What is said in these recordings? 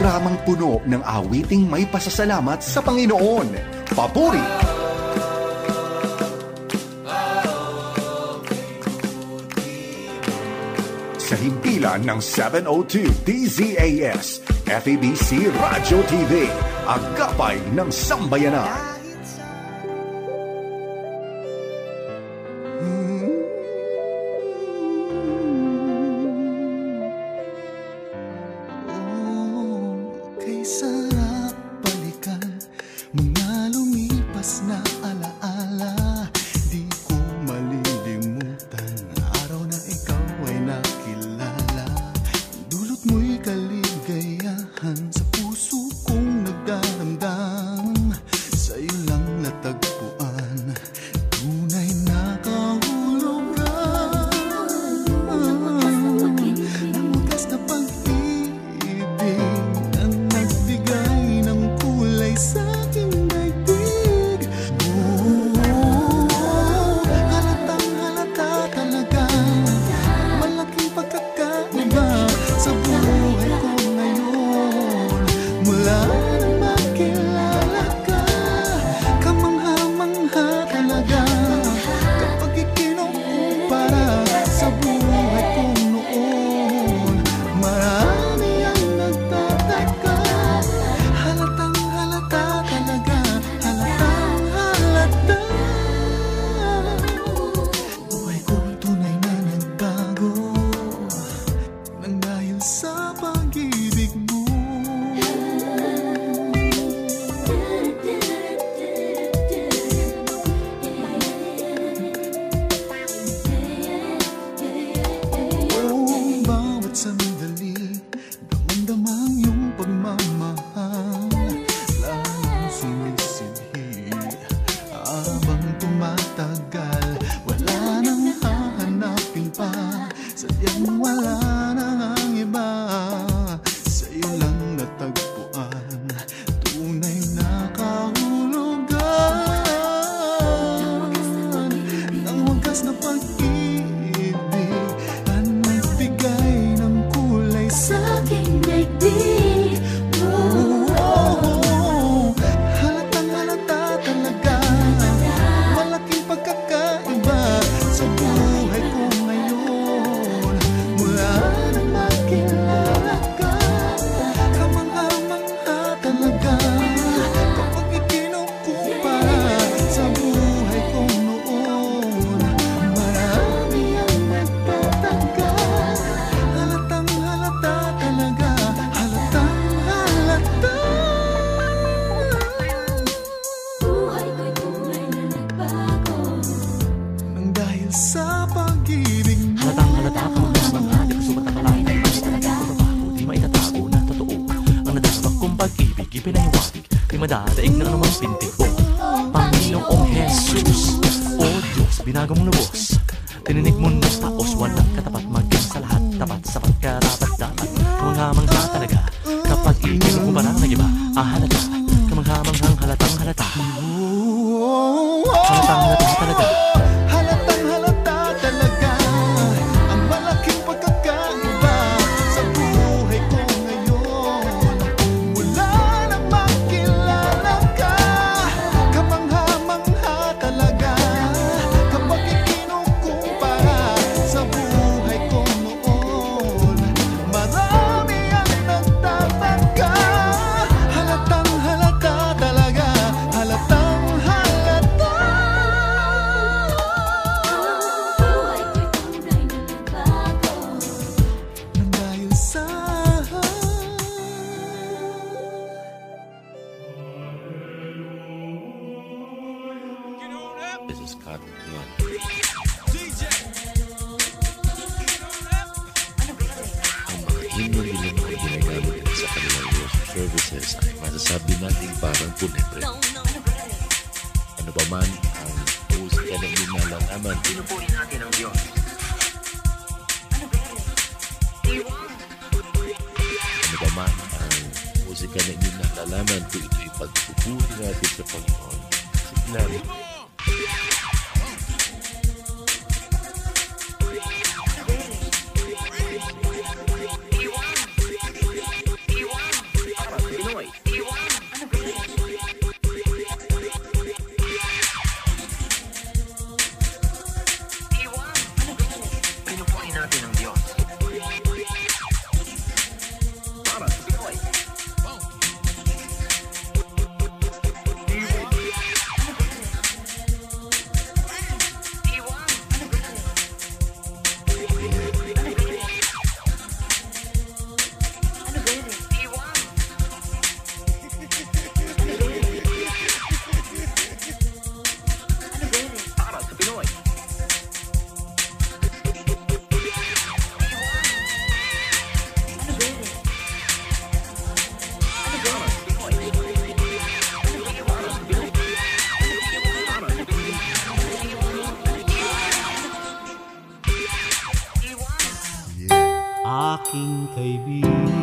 Programang puno ng awiting may pasasalamat sa Panginoon. Papuri! Sa himpilan ng 702 DZAS, FEBC Radio TV, agapay ng sambayanan. Madadaig na naman pintig ko. Panginoong Jesus, O Diyos, binago mong lubos. Tininig mo ng taos, walang katapat maging sa lahat. Tapat sa pagkarapat-dapat, kamangha-mangha talaga. Kapag ikinukumpara ng iba, halata. Kamangha-manghang halatang halata. Halatang halata talaga. Halatang halata talaga. Ang malaking pagkakaiba sa buhay ko ngayon. Wala nang makilala ka. Kamangha-mangha talaga. Kapag ikinukumpara sa buhay ko noon. Marami ang nagtataka. Halatang halata talaga. Halatang halata. Nang dahil sa This is Cotton One. Ang mga himno nila na ginagamit sa kanilang worship services ay masasabi nating parang punebre. Ano ba man ang musika na nilalalaman, pinupuri natin ang Diyos. Ano ba man ang musika na nilalalaman, kung ito'y pagpupuri natin sa Panginoon. Signal.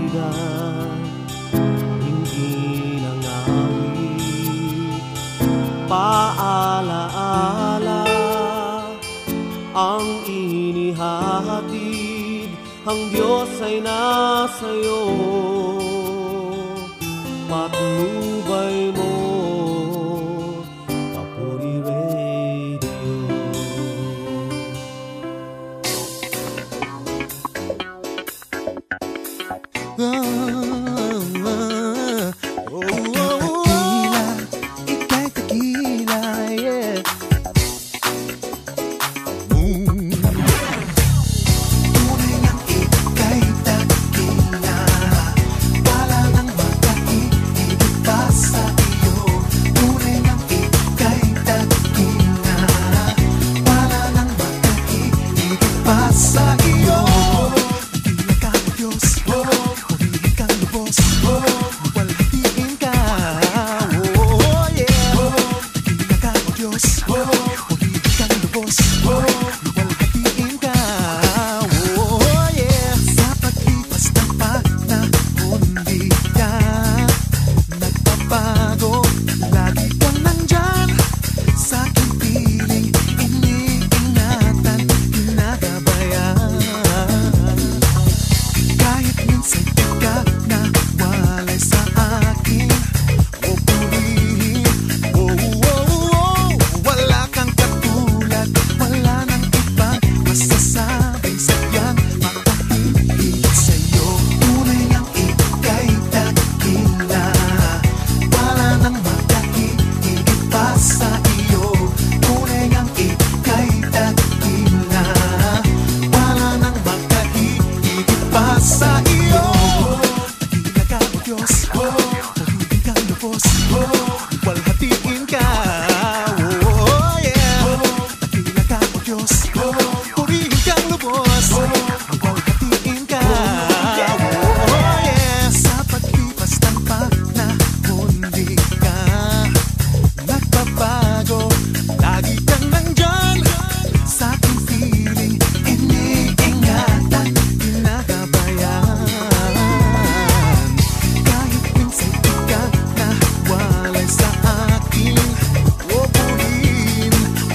kaibigan, hindi nangawit, paalaala ang inihatid, ang Diyos ay nasa'yo, patnubay mo, Papuri Radio. Ika'y tequila, yeah. Tunay ngang ika'y tequila, wala nang makahilig pa sa iyo. Tunay ngang ika'y tequila, wala nang makahilig pa sa iyo. Tequila ka ng Diyos, purihin kang lubos, walhatiin ka, oh yeah. Tequila ka ng Diyos, purihin kang lubos, walhatiin ka, oh yeah. Sa paglipas ng panahon, di ka nagpapago, lagi kang nandyan sa aking piling, iniingatan, ginagabayan. Kahit minsan di ka nawalay sa akin, o purihin, wala kang katulad, wala nang ibang masasabing sadyang makahihigit sa'yo. Tunay ngang ika'y tequila, wala nang makahihigit pa sa iyo. Tunay ngang ika'y tequila, wala nang makahihigit pa sa iyo. Tequila ka ng Diyos, purihin kang lubos, walhatiin ka, oh yeah. Tequila ka ng Diyos, purihin kang lubos, walhatiin ka, oh yeah. Sa paglipas ng panahon, di ka nagbabago, lagi kang nandyan sa aking piling, iniingatan, ginagabayan. Kahit minsan di ka nawalay sa akin, o purihin,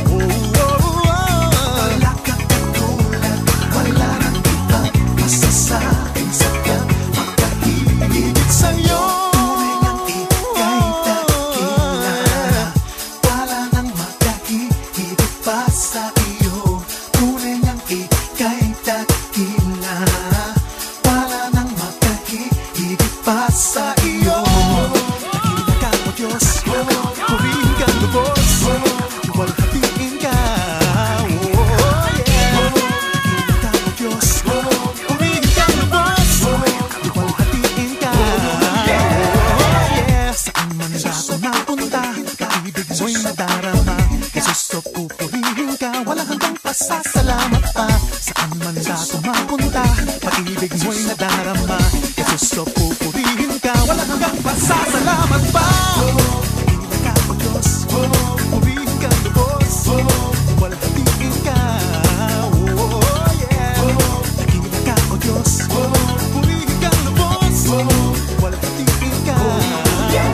wala kang katulad, wala nang ibang masasabing sadyang makahigit sa'yo. Tunay ngang ika'y tequila, wala nang makahigit pa sa iyo. Tunay ngang ika'y tequila, wala nang makahigit pa sa iyo. Tequila ka ng Diyos, purihin kang lubos, walhatiin ka, oh yeah. Tequila ka ng Diyos, purihin kang lubos, walhatiin ka, oh yeah. Saan man ako napunta, pag-ibig mo'y nadarama, Jesus o pupurihin ka, wala hanggang pasasalamat pa. Saan man ako mapunta, pag-ibig mo'y nadarama, Jesus o pupurihin ka, wala hanggang pasasalamat pa. Tequila ka ng Diyos, purihin kang lubos, walhatiin ka, oh yeah. Tequila ka ng Diyos, purihin kang lubos, walhatiin ka, oh yeah.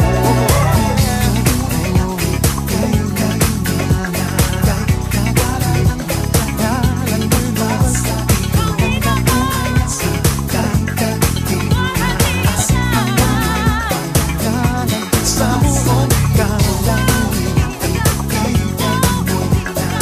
Sa buong kalangitan,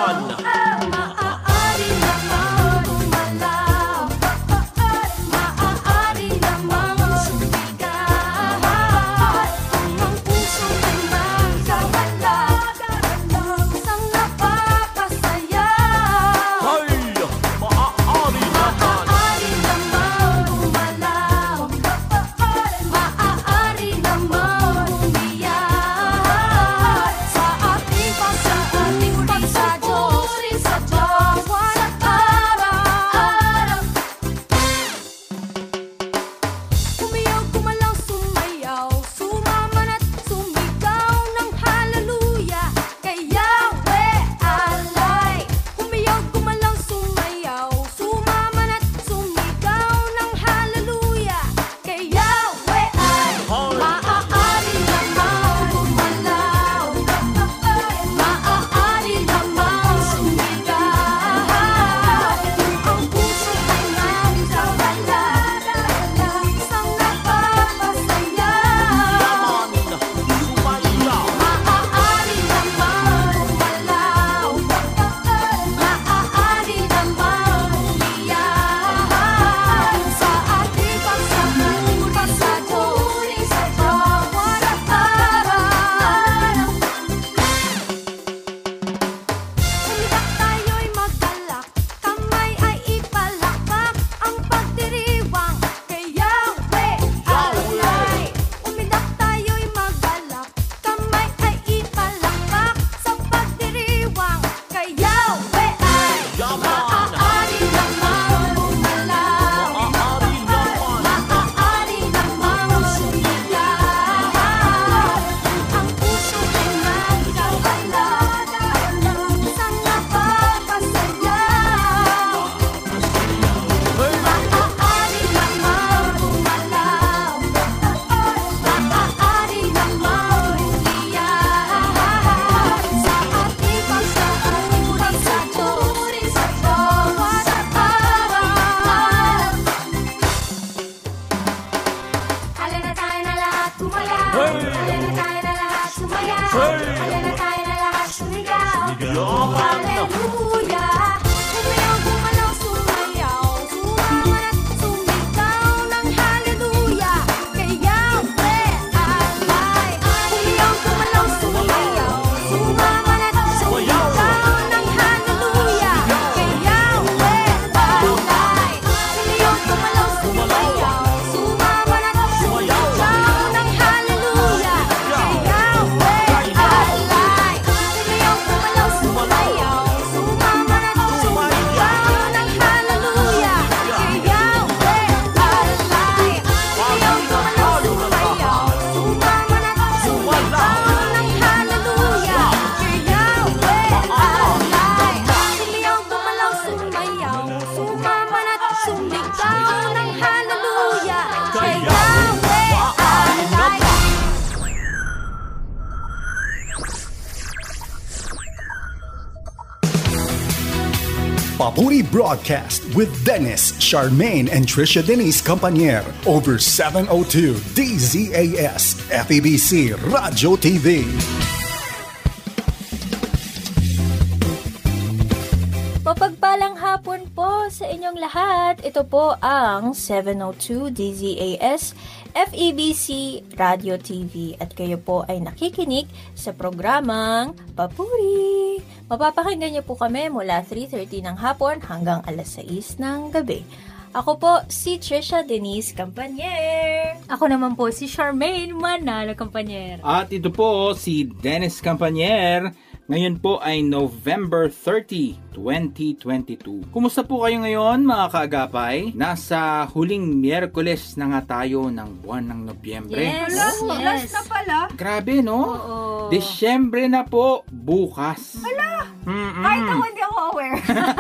Yaman! Maaari namang umalaw, maaari namang sumigaw, ang puso ay magkawala, isang napapasaya. Ay! Maaari naman! Maaari namang umalaw, maaari namang umiyak, sa ating pagpuri sa Diyos, walang araw. Umiyaw, gumalaw, sumayaw, sumaman at sumigaw ng hallelujah kay Yahweh alay. Umiyaw, gumalaw, sumayaw, sumaman at sumigaw ng hallelujah kay Yahweh ay. Maaari namang gumalaw, maaari namang sumigaw, ang puso ay nagkawala, isang napapasaya. Sumayaw! Maaari namang umalaw, maaari namang umiyak, sa ating pagsapuri sa Diyos, walang araw. Umiyak tayo'y magdalak, kamay ay ipalakpak, ang pagdiriwang kay Yahweh alay. Umiyak tayo'y magdalak, kamay ay ipalakpak, sa pagdiriwang kay Yahweh ay. Maaari namang umalaw, maaari namang sumigaw, ang puso ay nagkawala, isang napapasaya. Maaari namang umalaw, maaari namang umiyak, sa ating pagpuri sa Diyos, walang araw. Halina tayo na lahat tumayaw, halina tayo na lahat sumayaw, halina tayo na lahat sumigaw. Hallelujah! Umiyaw, gumalaw, sumayaw, sumaman at sumigaw ng hallelujah kay Yahweh alay. Umiyaw, gumalaw, sumayaw, sumaman at sumigaw ng hallelujah kay Yahweh alay. Umiyaw, gumalaw, sumayaw, sumaman at sumigaw ng hallelujah kay Yahweh alay. Umiyaw, gumalaw, sumayaw, sumaman at sumigaw ng hallelujah kay Yahweh alay. Umiyaw, gumalaw, sumayaw, sumaman at sumigaw ng hallelujah kay Yahweh alay. Umiyaw, gumalaw, sumayaw, sumaman at sumigaw ng hallelujah kay Yahweh alay. Papuri Broadcast with Dennis, Charmaine, and Trisha Denise Campanier over 702 DZAS FEBC Radio TV. Mapagpalang hapon po sa inyong lahat. Ito po ang 702 DZAS FEBC Radio TV at kayo po ay nakikinig sa programang Papuri. Mapapakinggan niyo po kami mula 3:30 ng hapon hanggang alas 6 ng gabi. Ako po si Trisha Denise Campanier. Ako naman po si Charmaine Manalo Campanier. At ito po si Dennis Campanier. Ngayon po ay November 30, 2022. Kumusta po kayo ngayon mga kaagapay? Nasa huling Miyerkules na nga tayo ng buwan ng Nobyembre. Yes. Last na pala. Grabe, no? Oo. Disyembre na po, bukas. Kahit ako hindi ako aware.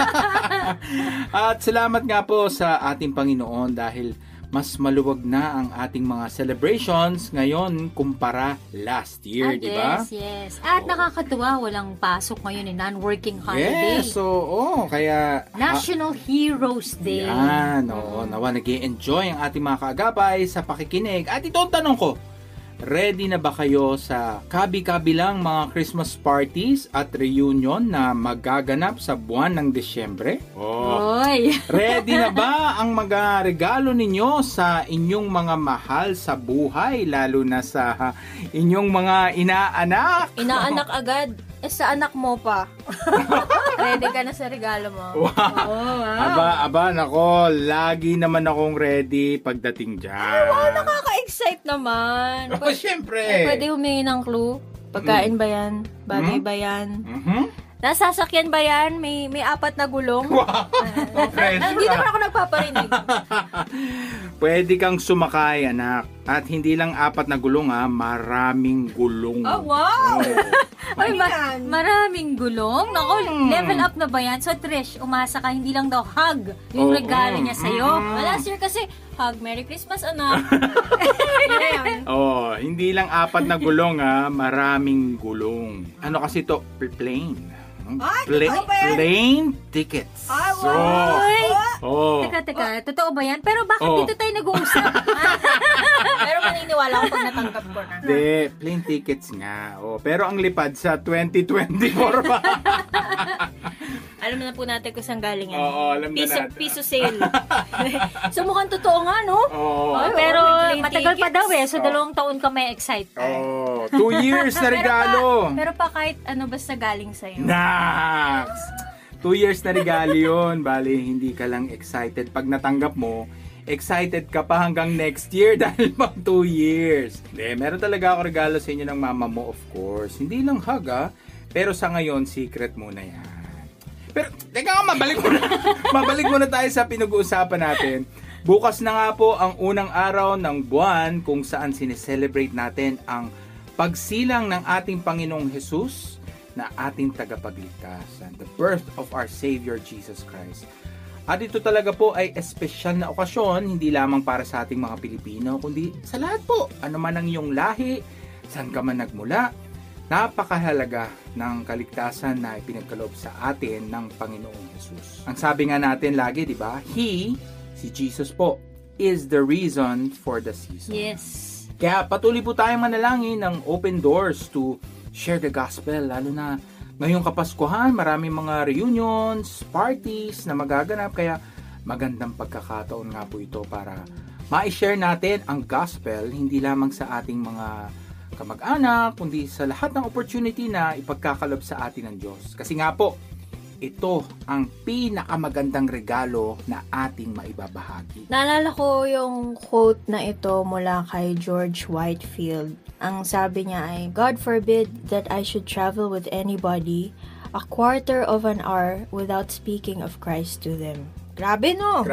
At salamat nga po sa ating Panginoon dahil mas maluwag na ang ating mga celebrations ngayon kumpara last year, di ba? Yes. At nakakatuwa, walang pasok ngayon, non-working holiday. Yes, so, kaya... National Heroes Day. Yan, nawa nag-i-enjoy ang ating mga kaagapay sa pakikinig. At ito ang tanong ko, Ready na ba kayo sa kabi-kabilang mga Christmas parties at reunion na magaganap sa buwan ng Disyembre? Oy! Ready na ba ang mga regalo ninyo sa inyong mga mahal sa buhay, lalo na sa inyong mga inaanak? Inaanak agad. Sa anak mo pa. Ready ka na sa regalo mo. Wow. Aba, nako, lagi naman akong ready pagdating dyan. Ay, wow, nakaka-excite naman. Siyempre. Pwede humingi ng clue. Pagkain ba yan? Bagay ba yan? Nasasakyan ba yan? May 4 na gulong? Wow. Hindi naman ako nagpaparinig. Pwede kang sumakay, anak. At hindi lang 4 na gulong, maraming gulong. Oh, wow! Ay, maraming gulong? Nako, level up na ba yan? So, Trish, umasa ka, hindi lang daw hug yung regalo niya sa'yo. Last year kasi, hug, Merry Christmas, anak. Hindi lang 4 na gulong, maraming gulong. Ano kasi to? Plain. Plane tickets. Teka, totoo ba yan? Pero bakit dito tayo nag-uusap? Pero maniniwala ako pag natanggap ko na. Hindi, plane tickets nga. Pero ang lipad sa 2024 pa. Alam na po natin kung saan galing yan. Alam na natin. Piso sale. So mukhang totoo nga, no? Pero matagal pa daw So 2 taon ka may excite. 2 years na regalo. Pero pa kahit ano basta galing sa'yo. 2 years na regalo yun. Bali, hindi ka lang excited. Pag natanggap mo, excited ka pa hanggang next year dahil pang 2 years. Meron talaga ako regalo sa inyo ng mama mo, of course. Hindi lang hug, pero sa ngayon, secret muna yan. Pero, teka, mabalik muna tayo sa pinag-uusapan natin. Bukas na nga po ang unang araw ng buwan kung saan sineselebrate natin ang pagsilang ng ating Panginoong Jesus na ating tagapagligtas, the birth of our Savior Jesus Christ. At ito talaga po ay espesyal na okasyon, hindi lamang para sa ating mga Pilipino, kundi sa lahat po. Ano man ang iyong lahi, saan ka man nagmula, napakahalaga ng kaligtasan na ipinagkaloob sa atin ng Panginoong Jesus. Ang sabi nga natin lagi, di ba? He, si Jesus po, is the reason for the season. Yes. Kaya patuloy po tayong manalangin ng open doors to share the gospel, lalo na ngayong Kapaskuhan, maraming mga reunions, parties na magaganap, kaya magandang pagkakataon nga po ito para ma-share natin ang gospel, hindi lamang sa ating mga kamag-anak, kundi sa lahat ng opportunity na ipagkakalob sa atin ng Diyos. Kasi nga po, ito ang pinakamagandang regalo na ating maibabahagi. Naalala ko yung quote na ito mula kay George Whitefield. Ang sabi niya ay, God forbid that I should travel with anybody a quarter of an hour without speaking of Christ to them. Grabe, no?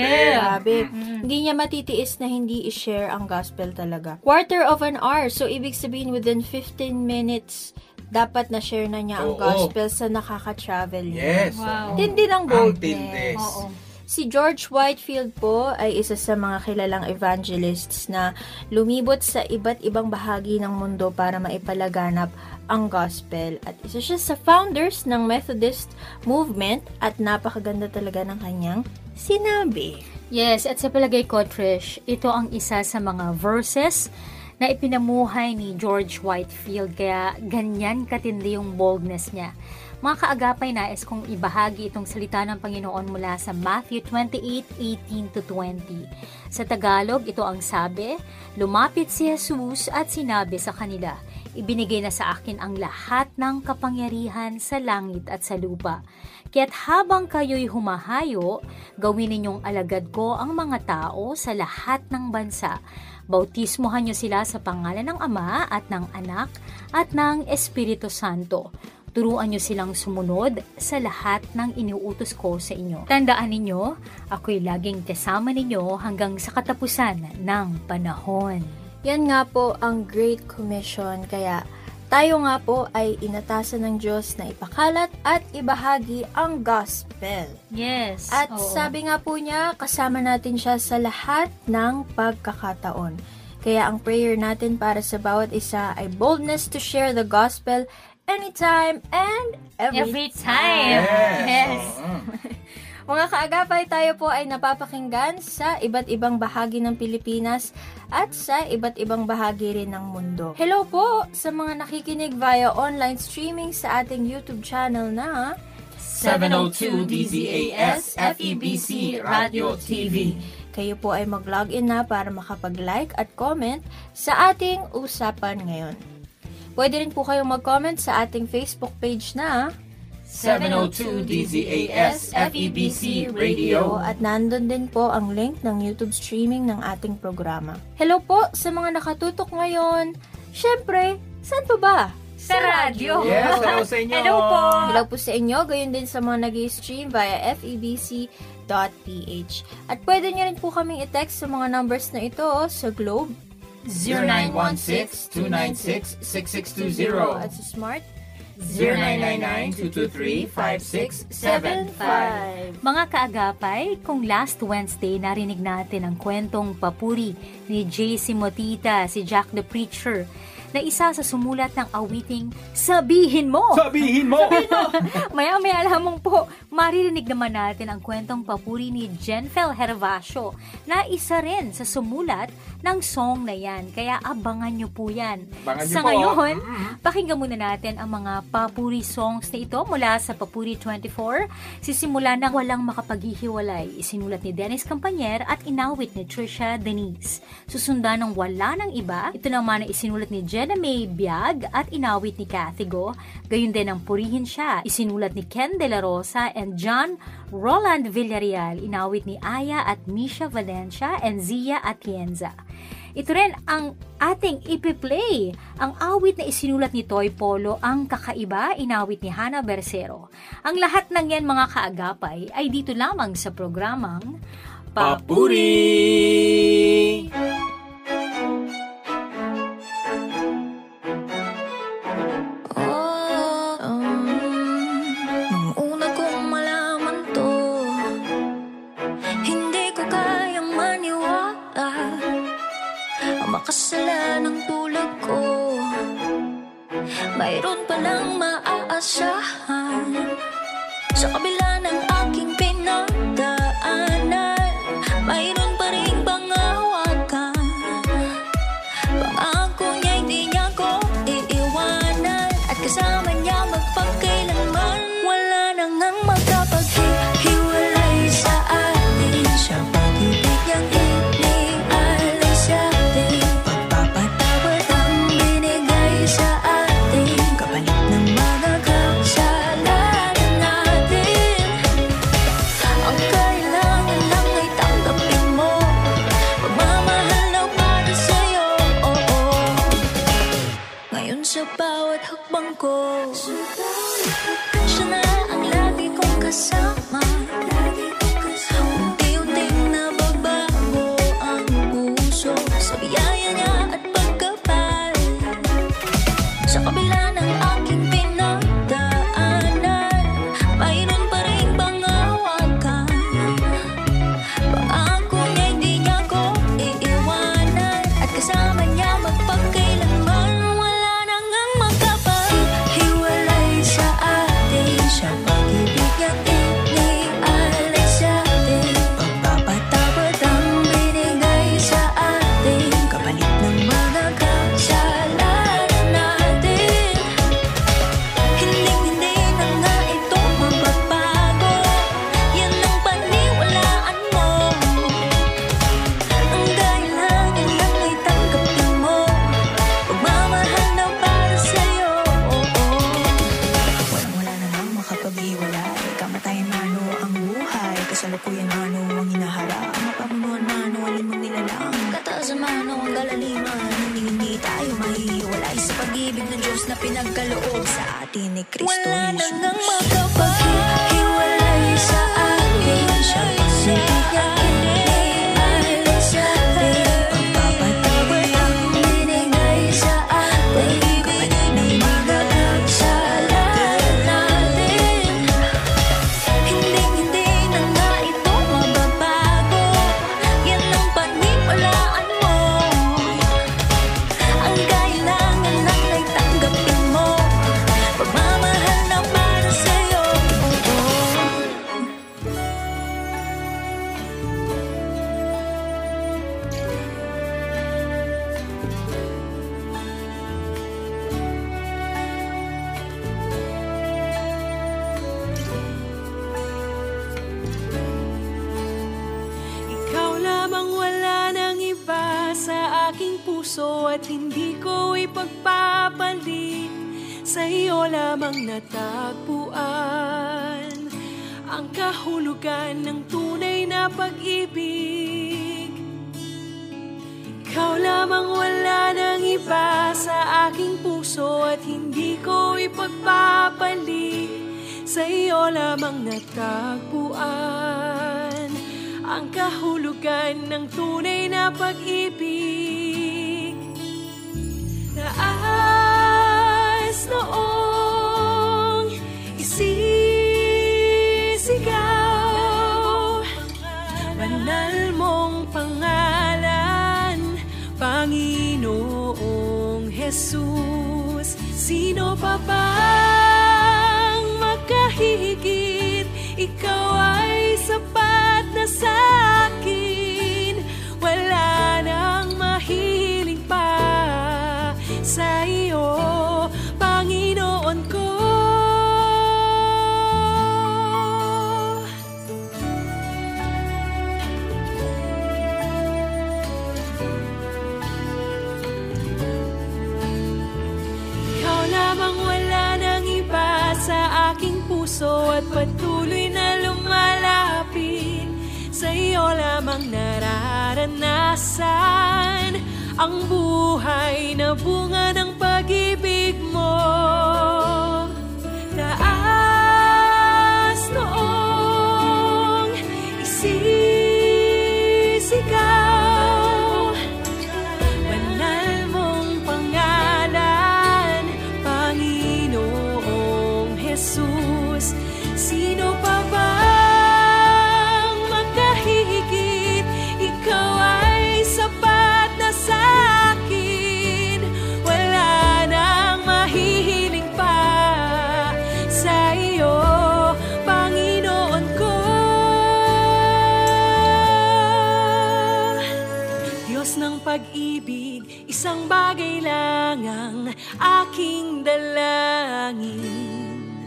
Grabe. Hindi niya matitiis na hindi i-share ang gospel talaga. Quarter of an hour. So, ibig sabihin, within 15 minutes, dapat na-share na niya ang gospel sa nakaka-travel niya. Yes. Wow. Tindi ng boldness. Si George Whitefield po ay isa sa mga kilalang evangelists na lumibot sa iba't ibang bahagi ng mundo para maipalaganap ang gospel. At isa siya sa founders ng Methodist movement at napakaganda talaga ng kanyang sinabi. Yes, at sa palagay ko, Trish, ito ang isa sa mga verses na ipinamuhay ni George Whitefield, kaya ganyan katindi yung boldness niya. Mga kaagapay, nais kong ibahagi itong salita ng Panginoon mula sa Matthew 28:18-20. Sa Tagalog, ito ang sabi, lumapit si Jesus at sinabi sa kanila, ibinigay na sa akin ang lahat ng kapangyarihan sa langit at sa lupa. Kaya't habang kayo'y humahayo, gawin ninyong alagad ko ang mga tao sa lahat ng bansa. Bautismohan niyo sila sa pangalan ng Ama at ng Anak at ng Espiritu Santo. Turuan niyo silang sumunod sa lahat ng iniuutos ko sa inyo. Tandaan ninyo, ako'y laging kasama ninyo hanggang sa katapusan ng panahon. Yan nga po ang Great Commission, kaya tayo nga po ay inatasan ng Diyos na ipakalat at ibahagi ang gospel. Yes. At sabi nga po niya, kasama natin siya sa lahat ng pagkakataon. Kaya ang prayer natin para sa bawat isa ay boldness to share the gospel anytime and every time. Yes. Mga kaagapay, tayo po ay napapakinggan sa iba't ibang bahagi ng Pilipinas at sa iba't ibang bahagi rin ng mundo. Hello po sa mga nakikinig via online streaming sa ating YouTube channel na 702 DZAS FEBC Radio TV. Kayo po ay mag-login na para makapag-like at comment sa ating usapan ngayon. Pwede rin po kayong mag-comment sa ating Facebook page na 702 DZAS FEBC Radio. At nandun din po ang link ng YouTube streaming ng ating programa. Hello po sa mga nakatutok ngayon. Siyempre, saan po ba? Sa radyo. Yes, hello sa inyo. Hello po. Hello po sa inyo. Gayon din sa mga nag-stream via febc.ph. At pwede nyo rin po kaming i-text sa mga numbers na ito sa Globe 0916-296-6620 at sa Smart 0999-223-5675. Mga kaagapay, kung last Wednesday narinig natin ang kwentong papuri ni J.C. Motita, si Jack the Preacher, na isa sa sumulat ng awiting Sabihin Mo! Sabihin mo! Maya-maya lamang po, maririnig naman natin ang kwentong papuri ni Jenfel Hervasio na isa rin sa sumulat ng song na yan. Kaya abangan nyo po yan. Abangan nyo sa po. ngayon, pakinggan muna natin ang mga papuri songs na ito mula sa Papuri 24. Sisimula ng Walang Makapaghihiwalay, isinulat ni Dennis Campanyer at inawit ni Trisha Denise. Susundan ng Wala ng Iba, ito naman ay isinulat ni Jenna May Biag at inawit ni Cathy Go. Gayun din ang Purihin Siya, isinulat ni Ken De La Rosa and John Roland Villarreal, inawit ni Aya at Misha Valencia and Zia Atienza. Ito rin ang ating ipi-play, ang awit na isinulat ni Toy Polo, Ang Kakaiba, inawit ni Hannah Bercero. Ang lahat ng yan, mga kaagapay, ay dito lamang sa programang Papuri! Nung una kong malaman to, hindi ko kayang maniwala ang makasalanang tulad ko. Mayroon palang maaasahan sa kabila ng aking pinagdaanan. Mayroon pa rin panghawakan, pangako niya hindi niya ko iiwanan, at kasama niya magpagkailanman. Wala nang ang magkapaghiwalay sa atin, sa pag-ibig niyang inialay sa atin. Pagpapatawad ang binigay sa atin, kapalit ng mga kasalanan natin. Ang kailangan lang ay tanggapin mo, pagmamahal na para sa'yo. Ngayon sa bawat hakbang ko, siya na ang lagi kong kasama. Unti-unting nababago ang puso sa biyaya niya at pagkapal. Sa kabila ng aking pinagdaanan, mayroon pa rin panghawakan, pangako niya hindi niya ko iiwanan, at kasama niya magpagkailanman. Wala nang ang magkapaghiwalay sa atin, sa pag-ibig niyang inialay sa atin. Pagpapatawad ang binigay sa atin, kapalit ng mga kasalanan natin. Hindi na nga ito mababago, yan ang paniwalaan mo. Ang kailangan lang ay tanggapin mo, pagmamahal na para sa'yo. Wala na nang makapaghiwalay, kamatayan mano ang buhay, kasalukuyan mano ang hinaharap, mapamunuan mano alin mong nilalang, kataas mano ang galaliman. Hindi tayo mahihiwalay sa pag-ibig ng Diyos na pinagkaloob sa atin ni Kristo Jesus. Wala na nang makapaghiwalay sa atin, siya pag-ibig niya inialay sa atin. Pagpapatawad ang binigay sa atin, kapalit ng mga kasalanan natin. Hindi na nga ito mababago, yan ang paniwalaan mo. Ang kailangan lang ay tanggapin mo, pagmamahal na para sa'yo. aking puso at hindi ko ipagpapalit. Sa iyo lamang natagpuan ang kahulugan ng tunay na pag-ibig. Ikaw lamang, wala nang iba sa aking puso at hindi ko ipagpapalit. Sa iyo lamang natagpuan ang kahulugan ng tunay na pag-ibig. Taas noong isisigaw, banal mong pangalan, Panginoong Jesus. Sino pa bang makahigit? Ikaw ay sapat na sa akin. Wala nang mahiling pa sa iyo, Panginoon ko. Ikaw lamang, wala nang iba sa aking puso at patuloy na lumalapit. Sa iyo lamang nararanasan ang buhay na bunga ng pag-ibig mo. Taas noong isisigaw, banal mong pangalan, Panginoong Jesus. Sino pa bang makahigit? Ikaw ay sapat na sa akin. Wala nang mahihiling pa sa iyo, Panginoon ko. Diyos ng pag-ibig, isang bagay lang ang aking dalangin,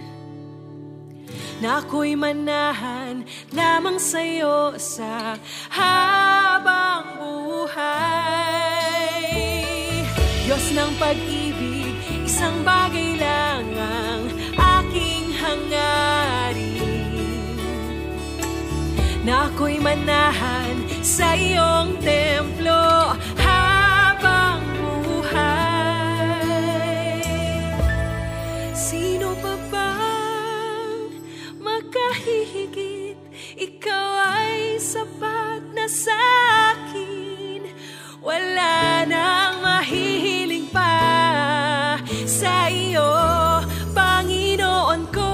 na ako'y manahan lamang sa'yo sa habang buhay. Diyos ng pag-ibig, isang bagay lang ang aking hangarin, na ako'y manahan sa iyong templo habang buhay. Sino pa bang makahihigit? Ikaw ay sapat na sa akin. Wala nang mahihiling pa sa iyo, Panginoon ko.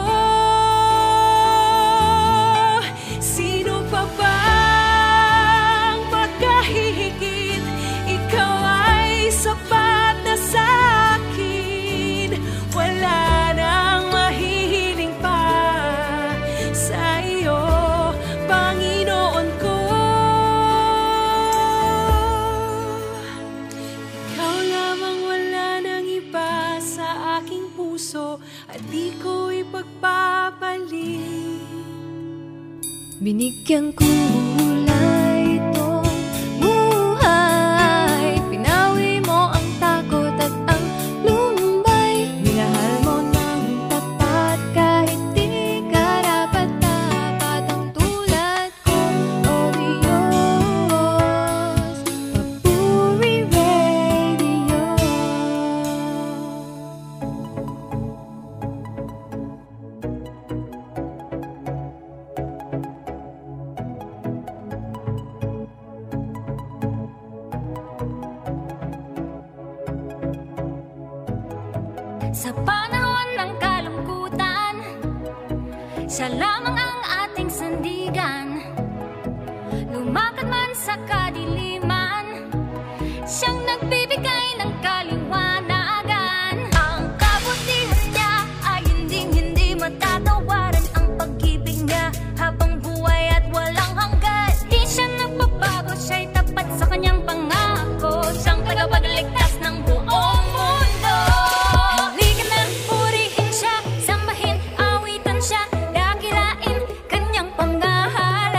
Sino pa bang makahihigit? Ikaw ay sapat na sa akin. Wala nang mahihiling pa sa iyo, Panginoon ko. Ikaw lamang, wala nang iba sa aking puso at di ko ipagpapalit. Binigyan ko kulay itong buhay. Pinawi mo ang takot at ang lumbay. Minahal mo ng tapat kahit di karapat-dapat. Ang tulad ko, oh Diyos, Papuri Radio. Sa panahon ng kalungkutan, siya lamang ang ating sandigan. Lumakad man sa kadiliman, siyang nagbibigay ng kaliwanagan. Ang kabutihan niya ay hindi matatawaran. Ang pag-ibig niya habang buhay at walang hanggan. Di siya nagbabago, siya'y tapat sa kanyang pangako. Siyang tagapagligtas ng buong mundo. Halika na, purihin siya, sambahin, awitan siya, dakilain kanyang pangahalan.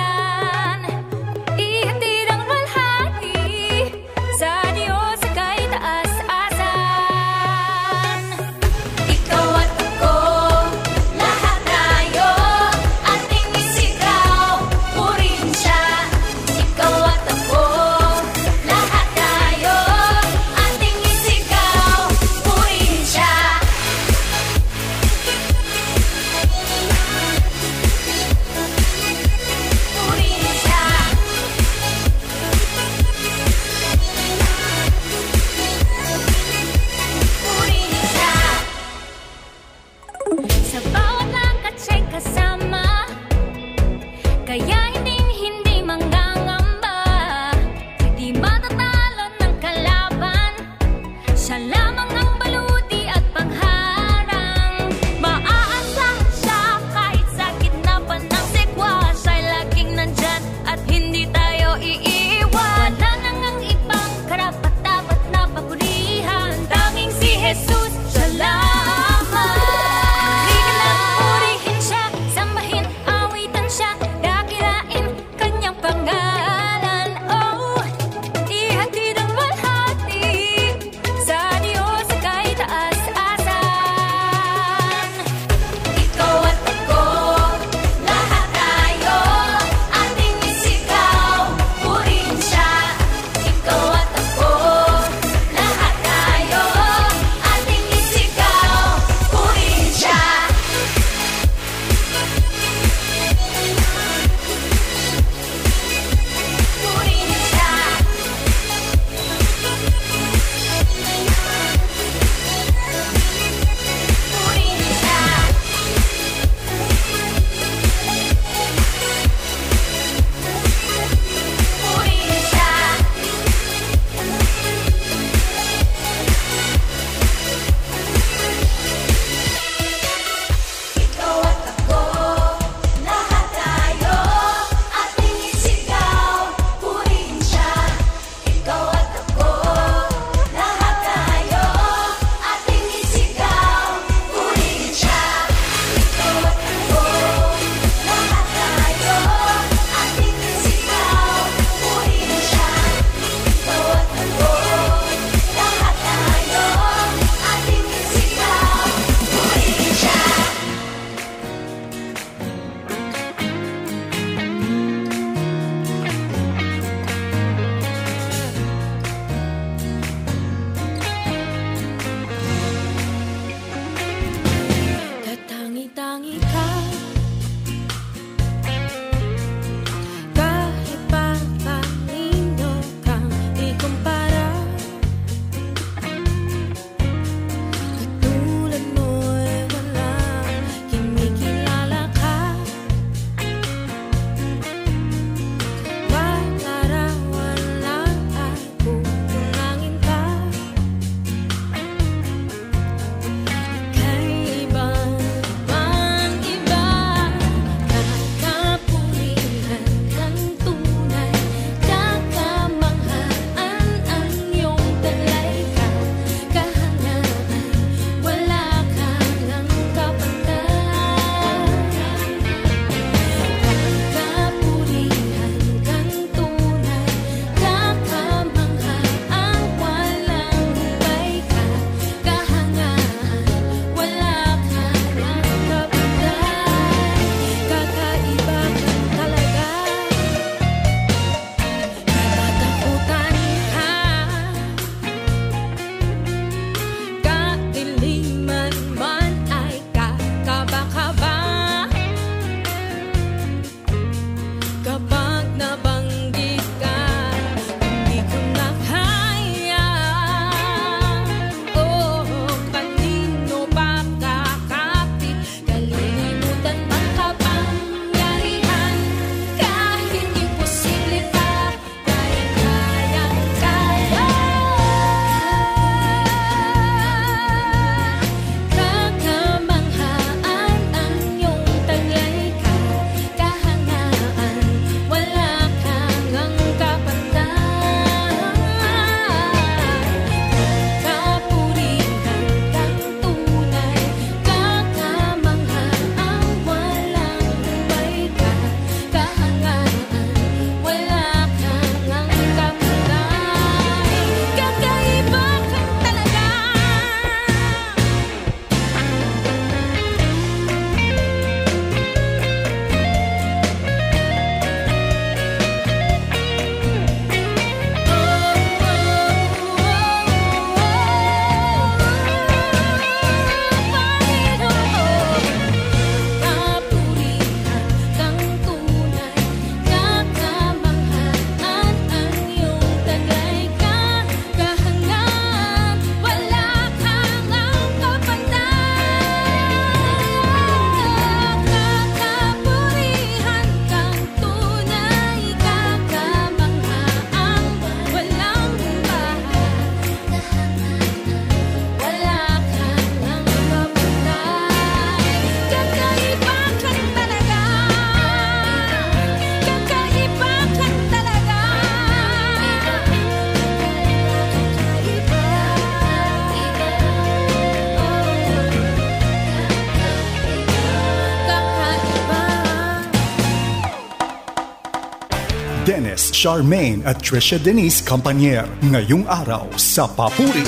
Charmaine at Trisha Denise Campanier. Ngayong araw sa Papuri.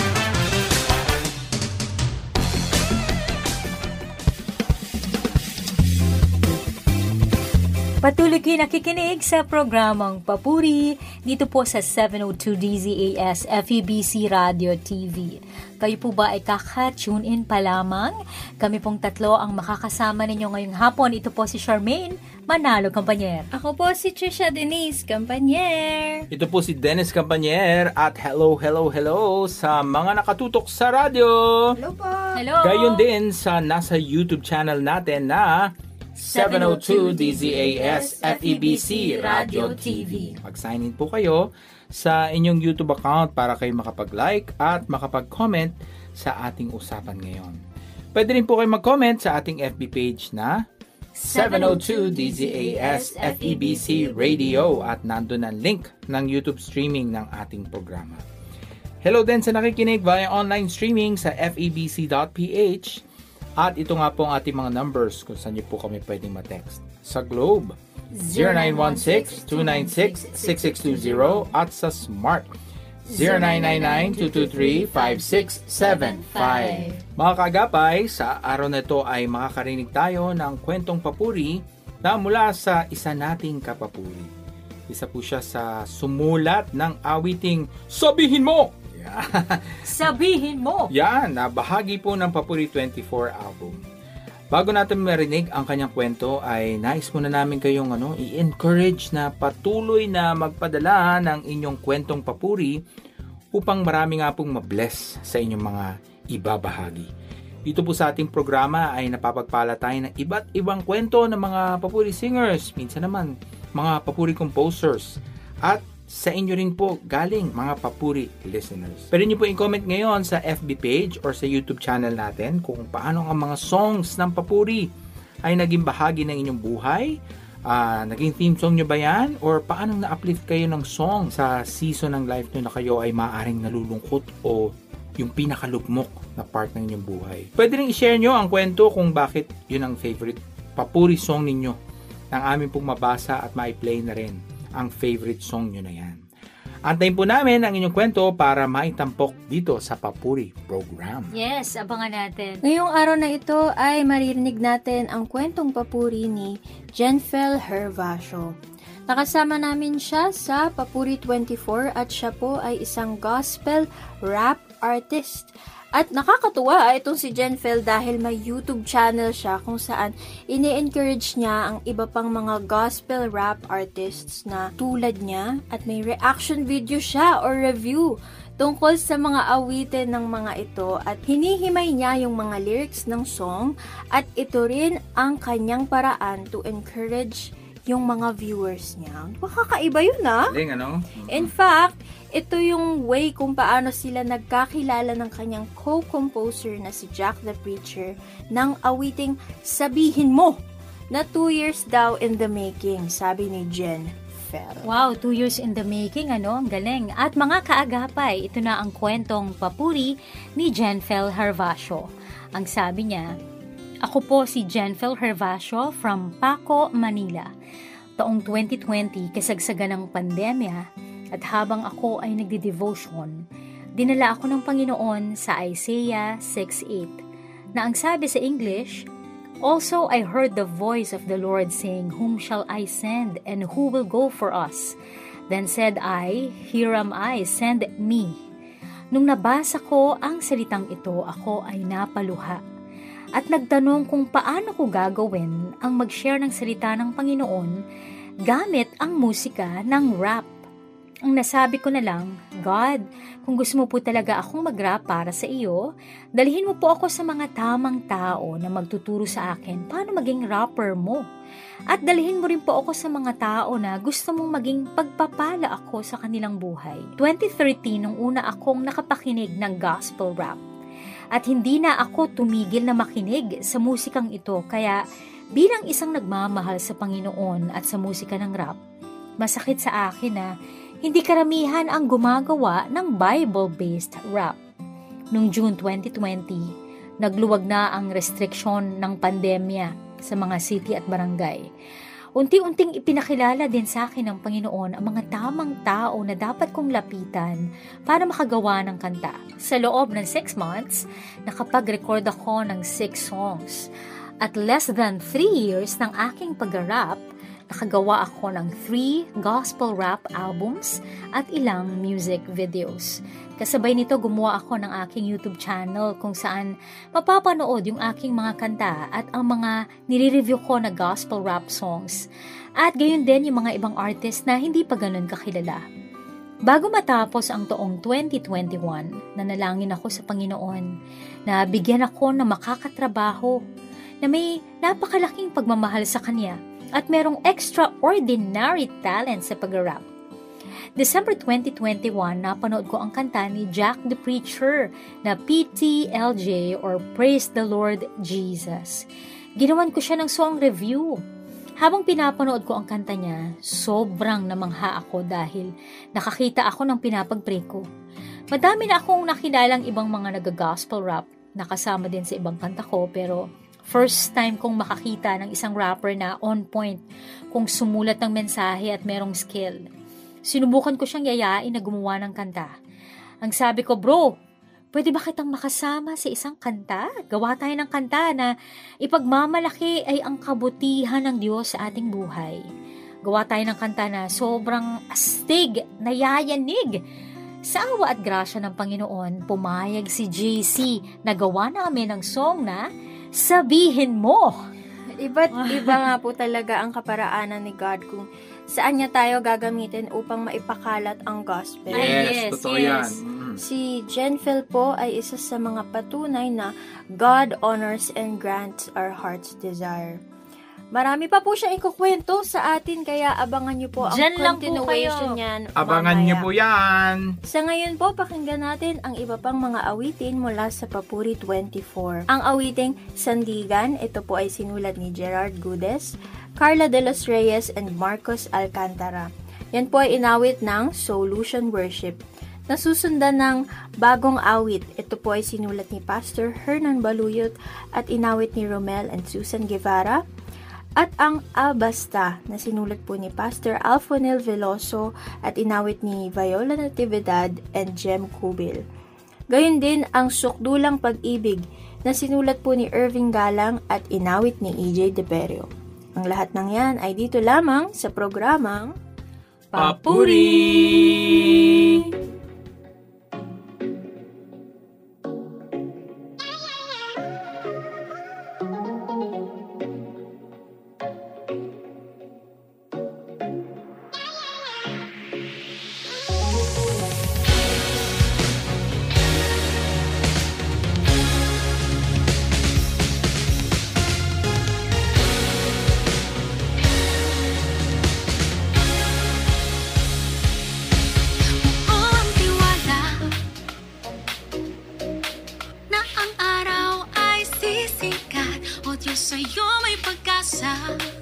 Patuloy kayo nakikinig sa programang Papuri dito po sa 702 DZAS FEBC Radio TV. Kayo po ba ay kaka-tune in pa lamang? Kami pong tatlo ang makakasama ninyo ngayong hapon. Ito po si Charmaine Manalo Campanier. Ako po si Trisha Denise Campanier. Ito po si Dennis Campanier at hello sa mga nakatutok sa radyo. Hello po. Hello. Gayon din sa nasa YouTube channel natin na 702 DZAS FEBC Radio TV. Mag-sign in po kayo sa inyong YouTube account para kayo makapag-like at makapag-comment sa ating usapan ngayon. Pwede rin po kayo mag-comment sa ating FB page na 702 DZAS FEBC Radio at nandun ang link ng YouTube streaming ng ating programa. Hello din sa nakikinig via online streaming sa febc.ph. At ito nga po ang ating mga numbers kung saan niyo po kami pwedeng ma-text. Sa Globe, 0916-296-6620 at sa Smart, 0999-223-5675. Mga kaagapay, sa araw na ito ay makakarinig tayo ng kwentong papuri na mula sa isa nating kapapuri. Isa po siya sa sumulat ng awiting Sabihin Mo! Sabihin Mo! Yan, bahagi po ng Papuri 24 album. Bago natin marinig ang kanyang kwento ay nais muna namin kayong i-encourage na patuloy na magpadala ng inyong kwentong papuri upang marami nga pong mabless sa inyong mga ibabahagi. Dito po sa ating programa ay napapagpala tayo ng iba't ibang kwento ng mga papuri singers, minsan naman mga papuri composers, at sa inyo rin po galing mga papuri listeners. Pwede niyo po i-comment ngayon sa FB page or sa YouTube channel natin kung paano ang mga songs ng papuri ay naging bahagi ng inyong buhay. Naging theme song nyo ba yan? Or paano na-uplift kayo ng song sa season ng life nyo na kayo ay maaaring nalulungkot o yung pinakalugmok na part ng inyong buhay. Pwede rin i-share nyo ang kwento kung bakit yun ang favorite papuri song ninyo nang amin pong mabasa at ma-play na rin ang favorite song nyo na yan. Antayin po namin ang inyong kwento para maitampok dito sa Papuri Program. Yes, abangan natin. Ngayong araw na ito ay maririnig natin ang kwentong papuri ni Jenfel Hervasio. Nakasama namin siya sa Papuri 24 at siya po ay isang gospel rap artist. At nakakatuwa itong si Jenfel dahil may YouTube channel siya kung saan ini-encourage niya ang iba pang mga gospel rap artists na tulad niya at may reaction video siya or review tungkol sa mga awitin ng mga ito at hinihimay niya yung mga lyrics ng song at ito rin ang kanyang paraan to encourage yung mga viewers niya. Makakaiba yun In fact, ito yung way kung paano sila nagkakilala ng kanyang co-composer na si Jack the Preacher ng awiting Sabihin Mo na 2 years daw in the making, sabi ni Jen Fel. Wow, 2 years in the making, ang galing. At mga kaagapay, ito na ang kwentong papuri ni Jenfel Hervasio. Ang sabi niya, ako po si Jenfel Hervasio from Paco, Manila. Taong 2020, kasagsagan ng pandemya, at habang ako ay nagdi-devotion, dinala ako ng Panginoon sa Isaiah 6:8, na ang sabi sa English, also I heard the voice of the Lord saying, whom shall I send, and who will go for us? Then said I, here am I, send me. Nung nabasa ko ang salitang ito, ako ay napaluha. At nagtanong kung paano ko gagawin ang mag-share ng salita ng Panginoon gamit ang musika ng rap. Ang nasabi ko na lang, God, kung gusto mo po talaga akong mag-rap para sa iyo, dalhin mo po ako sa mga tamang tao na magtuturo sa akin paano maging rapper mo. At dalhin mo rin po ako sa mga tao na gusto mong maging pagpapala ako sa kanilang buhay. 2013 nung una akong nakapakinig ng gospel rap. At hindi na ako tumigil na makinig sa musikang ito, kaya bilang isang nagmamahal sa Panginoon at sa musika ng rap, masakit sa akin na hindi karamihan ang gumagawa ng Bible-based rap. Noong June 2020, nagluwag na ang restriksyon ng pandemya sa mga city at barangay. Unti-unting ipinakilala din sa akin ng Panginoon ang mga tamang tao na dapat kong lapitan para makagawa ng kanta. Sa loob ng 6 months, nakapag-record ako ng 6 songs. At less than 3 years ng aking pag-rap, nakagawa ako ng 3 gospel rap albums at ilang music videos. Kasabay nito, gumawa ako ng aking YouTube channel kung saan mapapanood yung aking mga kanta at ang mga nire-review ko na gospel rap songs. At gayon din yung mga ibang artist na hindi pa ganun kakilala. Bago matapos ang taong 2021, nanalangin ako sa Panginoon na bigyan ako ng makakatrabaho na may napakalaking pagmamahal sa Kanya at merong extraordinary talent sa pag-rap. December 2021, napanood ko ang kanta ni Jack the Preacher na PTLJ or Praise the Lord Jesus. Ginawan ko siya ng song review. Habang pinapanood ko ang kanta niya, sobrang namangha ako dahil nakakita ako ng pinapag-pray ko. Madami na akong nakilalang ibang mga nag-gospel rap na kasama din sa ibang kanta ko, pero first time kong makakita ng isang rapper na on point kung sumulat ng mensahe at merong skill. Sinubukan ko siyang yayain na gumawa ng kanta. Ang sabi ko, bro, pwede ba kitang makasama sa isang kanta? Gawa tayo ng kanta na ipagmamalaki ay ang kabutihan ng Diyos sa ating buhay. Gawa tayo ng kanta na sobrang astig, nayayanig. Sa awa at grasya ng Panginoon, pumayag si JC na gawa namin ng song na Sabihin Mo. Iba't iba nga po talaga ang kaparaanan ni God kung saan niya tayo gagamitin upang maipakalat ang gospel. Yes, totoo yan. Si Jenfil po ay isa sa mga patunay na God honors and grants our heart's desire. Marami pa po siya ikukwento sa atin, kaya abangan niyo po ang continuation niyan. Abangan niyo po yan. Sa ngayon po, pakinggan natin ang iba pang mga awitin mula sa Papuri 24. Ang awiting Sandigan, ito po ay sinulat ni Gerard Gudes, Carla de los Reyes, and Marcos Alcantara. Yan po ay inawit ng Solution Worship. Nasusundan ng Bagong Awit. Ito po ay sinulat ni Pastor Hernan Baluyot at inawit ni Romel and Susan Guevara. At ang Abasta na sinulat po ni Pastor Alfonel Veloso at inawit ni Viola Natividad and Jem Kubil. Gayon din ang Sukdulang Pag-ibig na sinulat po ni Irving Galang at inawit ni EJ De Perio. Ang lahat ng yan ay dito lamang sa programang Papuri! Sa'yo may pag-asa.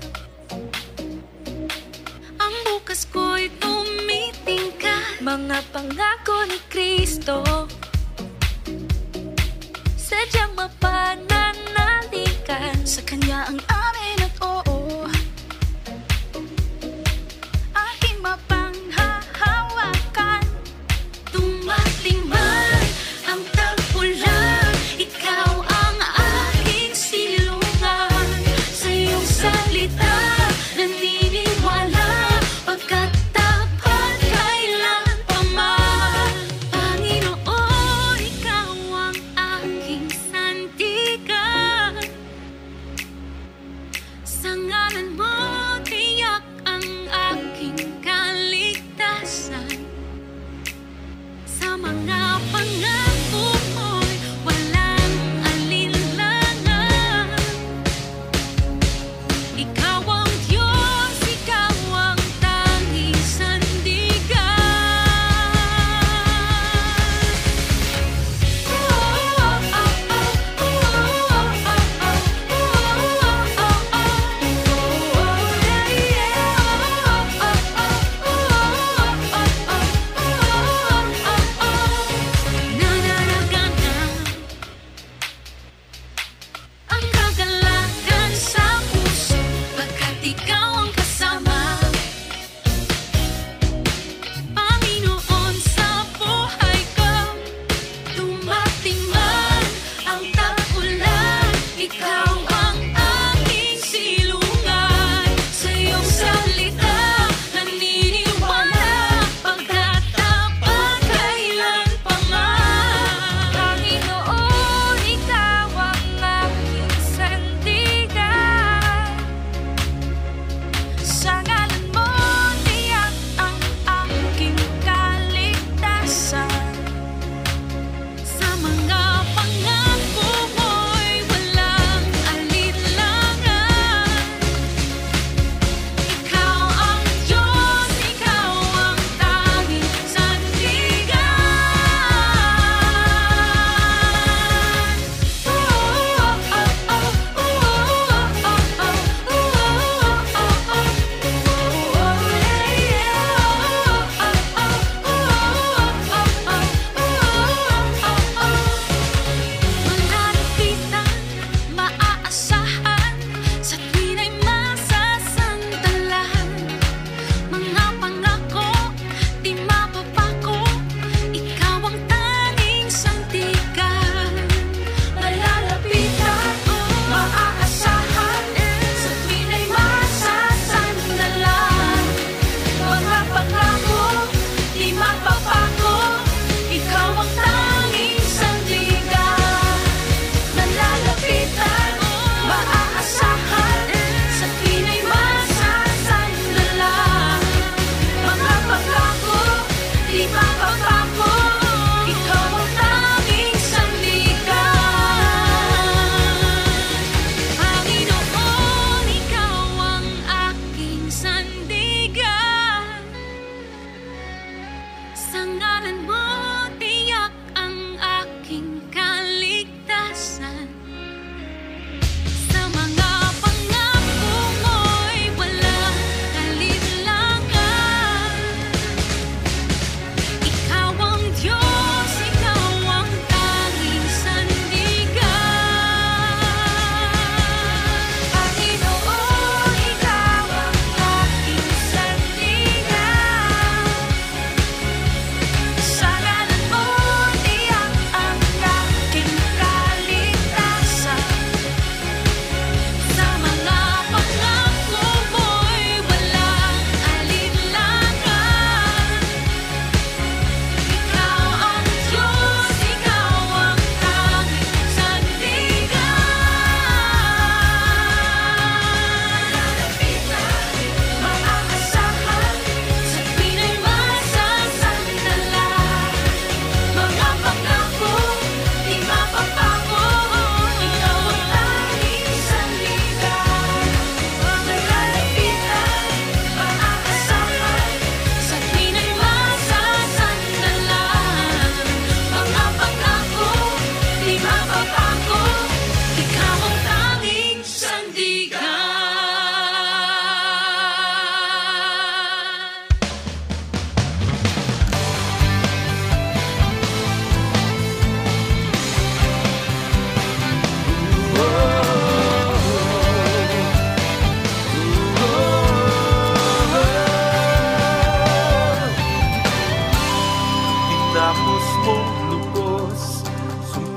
Ang bukas ko'y tumitingkad. Mga pangako ni Kristo sadyang mapananalikan. Sa Kanya ang amin at oo, aking mapanghahawakan. Dumating man ang tagpulan, ikaw ang aking silungan. Sa iyong salita naniniwala, pagkat tapat kailan pa man. Panginoon,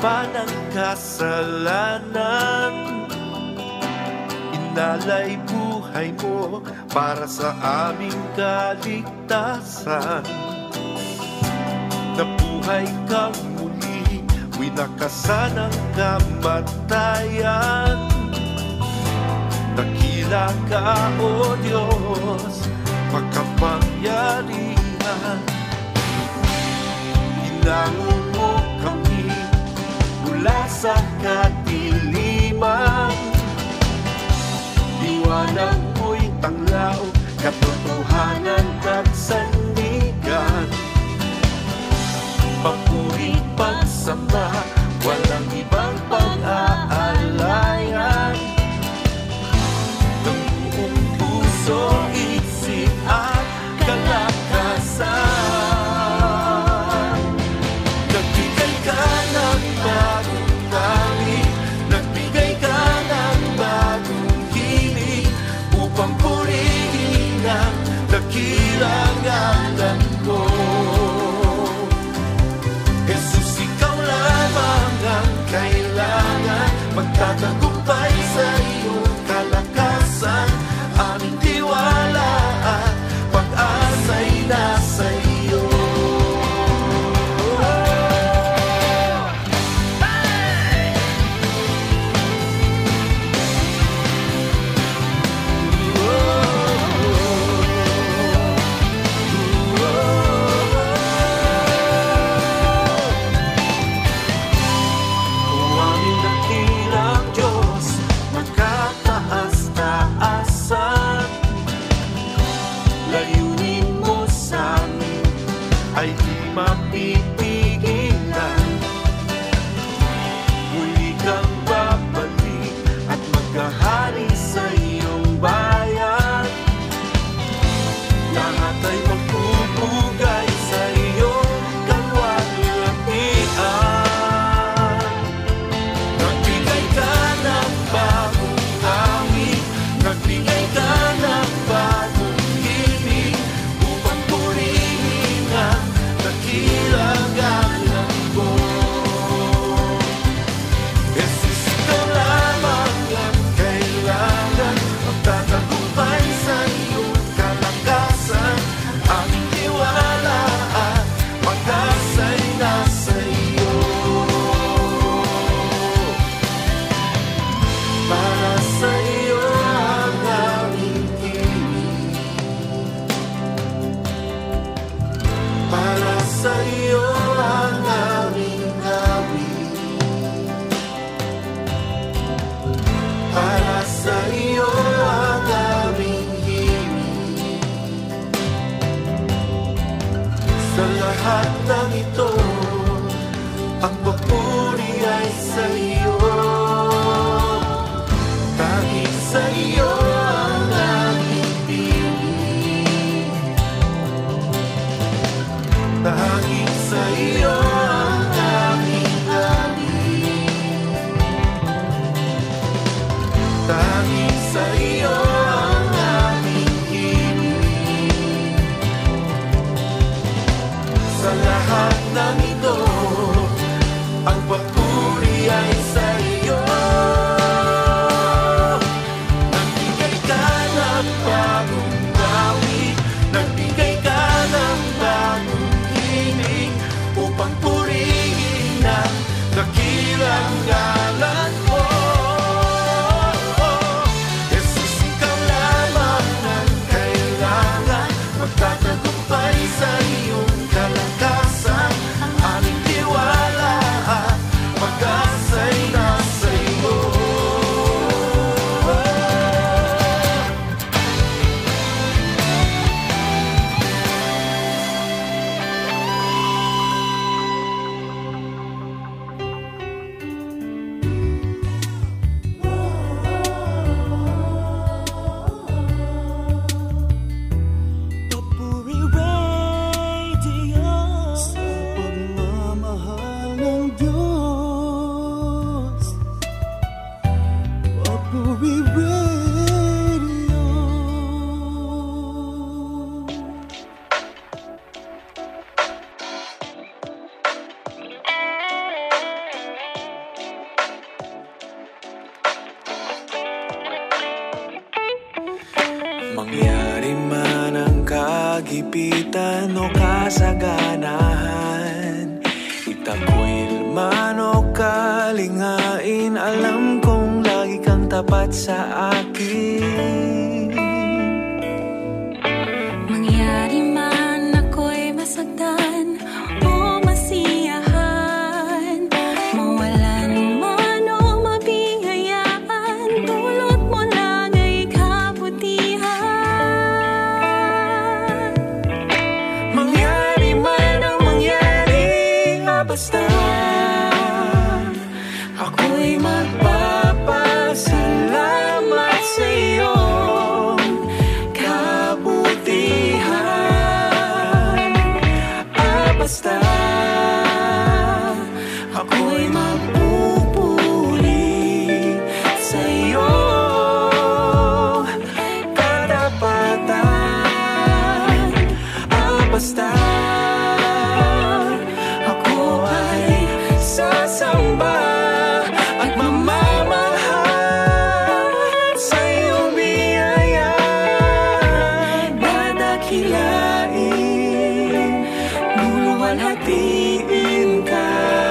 pa ng kasalanan. Inalay buhay mo para sa aming kaligtasan. Nabuhay kang muli, winakasan ang kamatayan. Dakila ka, O Diyos, makapangyarihan. Hinangon mo kami mula sa kadiliman. Liwanag mo'y tanglaw, katotohanan at sandigan. Papuri, pagsamba, walang ibang pag-aalayan. Ng buong puso, isip at kalakasan. Nagbigay ka ng bagong tawid, nagbigay ka ng bagong hilig, upang purihin ang dakilang ngalan mo. Jesus, ikaw lamang ang kailangan, magtatagumpay sa iyong kalakasan. Aming tiwala at pag-asa'y nasa iyo. Mapipigilan. Muli kang babalik at maghahari sa iyong bayan. Lahat ay magpupugay sa iyong kalwalhatian. Nagbigay ka ng bagong awit, nagbigay ka ng bagong himig, upang purihin ang dakilang ngalan mo. Jesus, ikaw lamang ang kailangan, magtatagumpay sa iyong kalakasan. Aming tiwala at pag-asa'y nasa iyo. Para sa iyo ang aming hiling, para sa iyo ang aming gawin, para sa iyo ang aming hiling. Sa lahat ng ito, ang papuri ay sa iyo. Tanging sa iyo ang aming piling, tanging sa iyo ang aming galing, tanging sa iyo ang aming hiling. Sa lahat ng ito, ang papuri ay sa kagipitan o kasaganahan, itakwil man o kalingain, alam kong lagi kang tapat sa akin. Mangyari man ako'y masagdan o masiyahan, mawalan man o mabihayaan, dulot mo lang ay kabutihan. Mangyari man ang mangyari, basta ako'y magpapasalamat sa iyong kabutihan. Basta ako'y magpupuri sa iyong katapatan. Basta ako ay sasamba at mamamahal sa iyong biyaya, dadakilain, luluwalhatiin ka.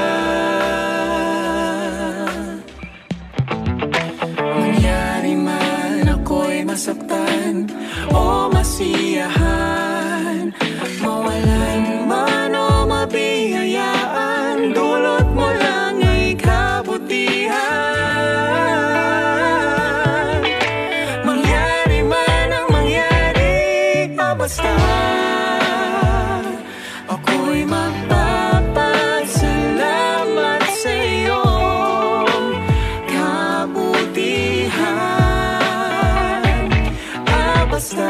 Mangyari man ako'y masaktan o masiyahan, mawalan man o mabihayaan, dulot mo lang ay kabutihan. Mangyari man ang mangyari, basta ako'y magpapasalamat sa iyong kabutihan. Basta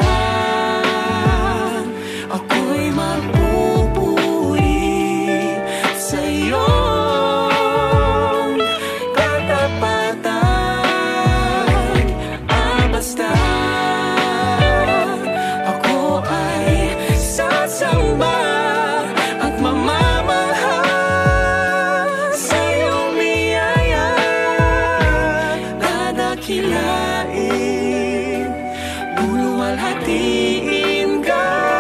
ako'y magpupuri sa iyong katapatan. Basta ako ay sasamba at mamamahal sa iyong biyaya, dadakilain, luluwalhatiin ka.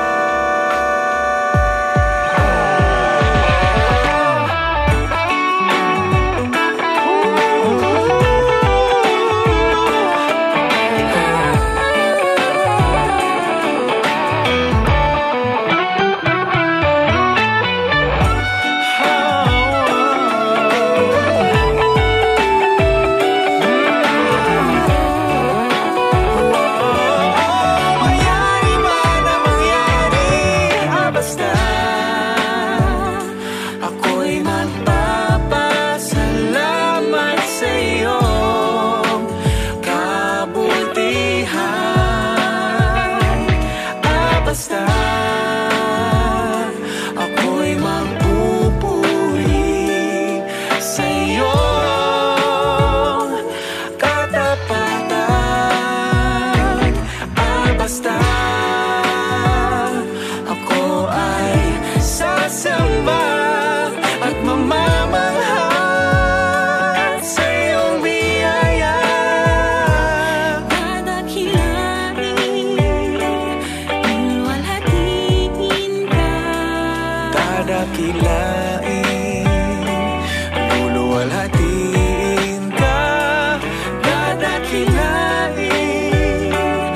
Mangyari man ang mangyari, basta ako'y magpapasalamat sa iyong kabutihan. Basta ako'y magpupuri sa iyong katapatan. Basta ako ay sasamba at mamamahal sa iyong biyaya, Dadakilain, luluwalhatiin ka. dadakilain, luluwalhatiin ka. Dadakilain,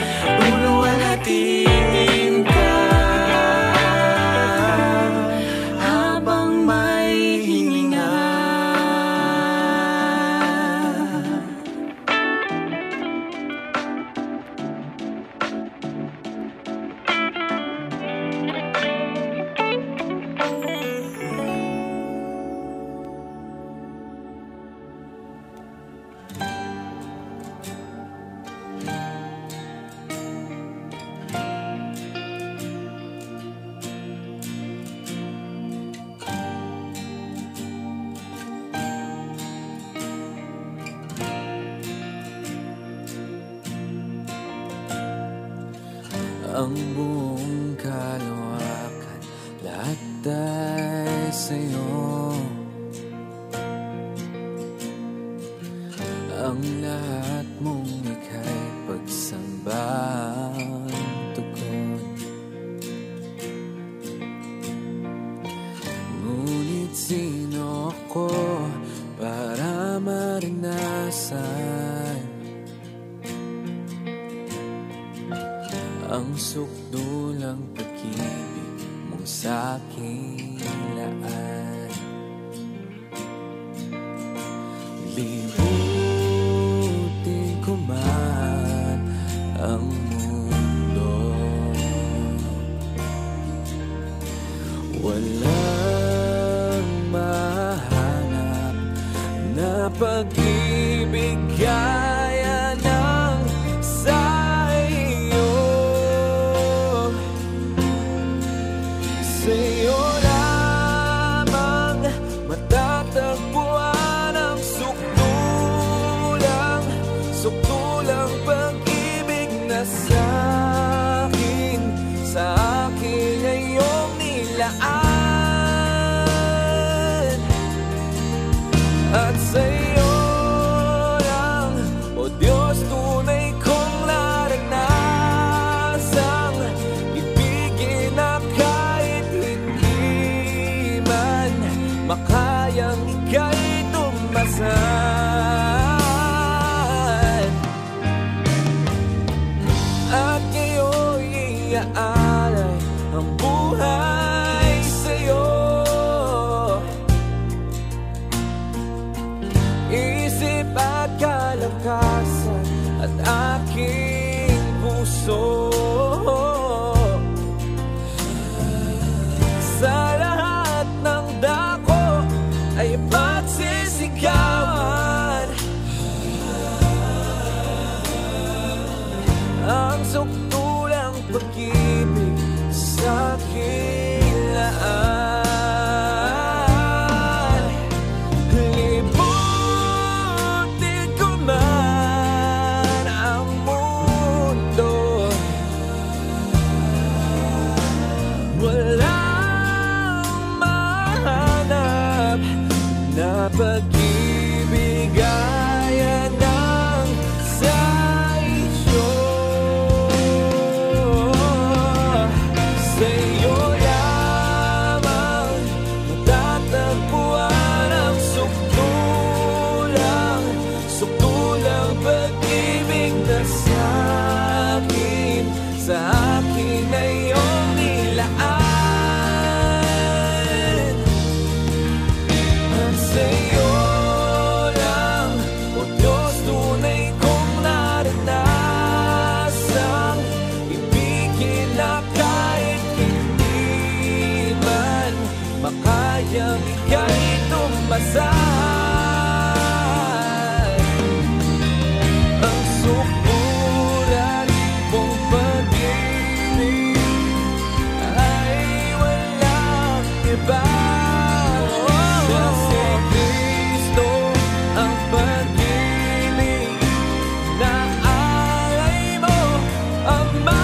luluwalhatiin ka. Habang may hininga. Ang buong kalawakan, lahat ay sa'yo. Ang lahat mong ika'y pagsambang tugon. sukdulang pag-ibig mo sa aking laan. Libutin ko man ang mundo, walang mahanap na pag-ibig gaya ng sa'yo. Sa'yo lamang matatagpuan ang sukdulang pag-ibig na sa'kin ay iyong nilaan. At sa'yo lang, O Diyos, tunay kong naranasang ibigin na kahit hindi man makayang ika'y tumasan. At ngayon'y iaalay ang buhay sa'yo. Isip at kalakasan at aking puso, sa lahat ng dako ay pagsisigawan ang sukdulang pag-ibig sa aking laan. Libutin ko man ang mundo, walang mahanap na pag-ibig gaya ng sa'yo. Sa'yo lamang matatagpuan ang sukdulang pag-ibig na sa'kin ay iyong nilaan. At sa'yo lang, O Diyos, tunay kong naranasang ibigin na kahit hindi man makayang ika'y tumasan. Ang sukdulan mong pag-ibig ay walang iba. Siya si Kristo, ang pag-ibig na alay mo, Ama.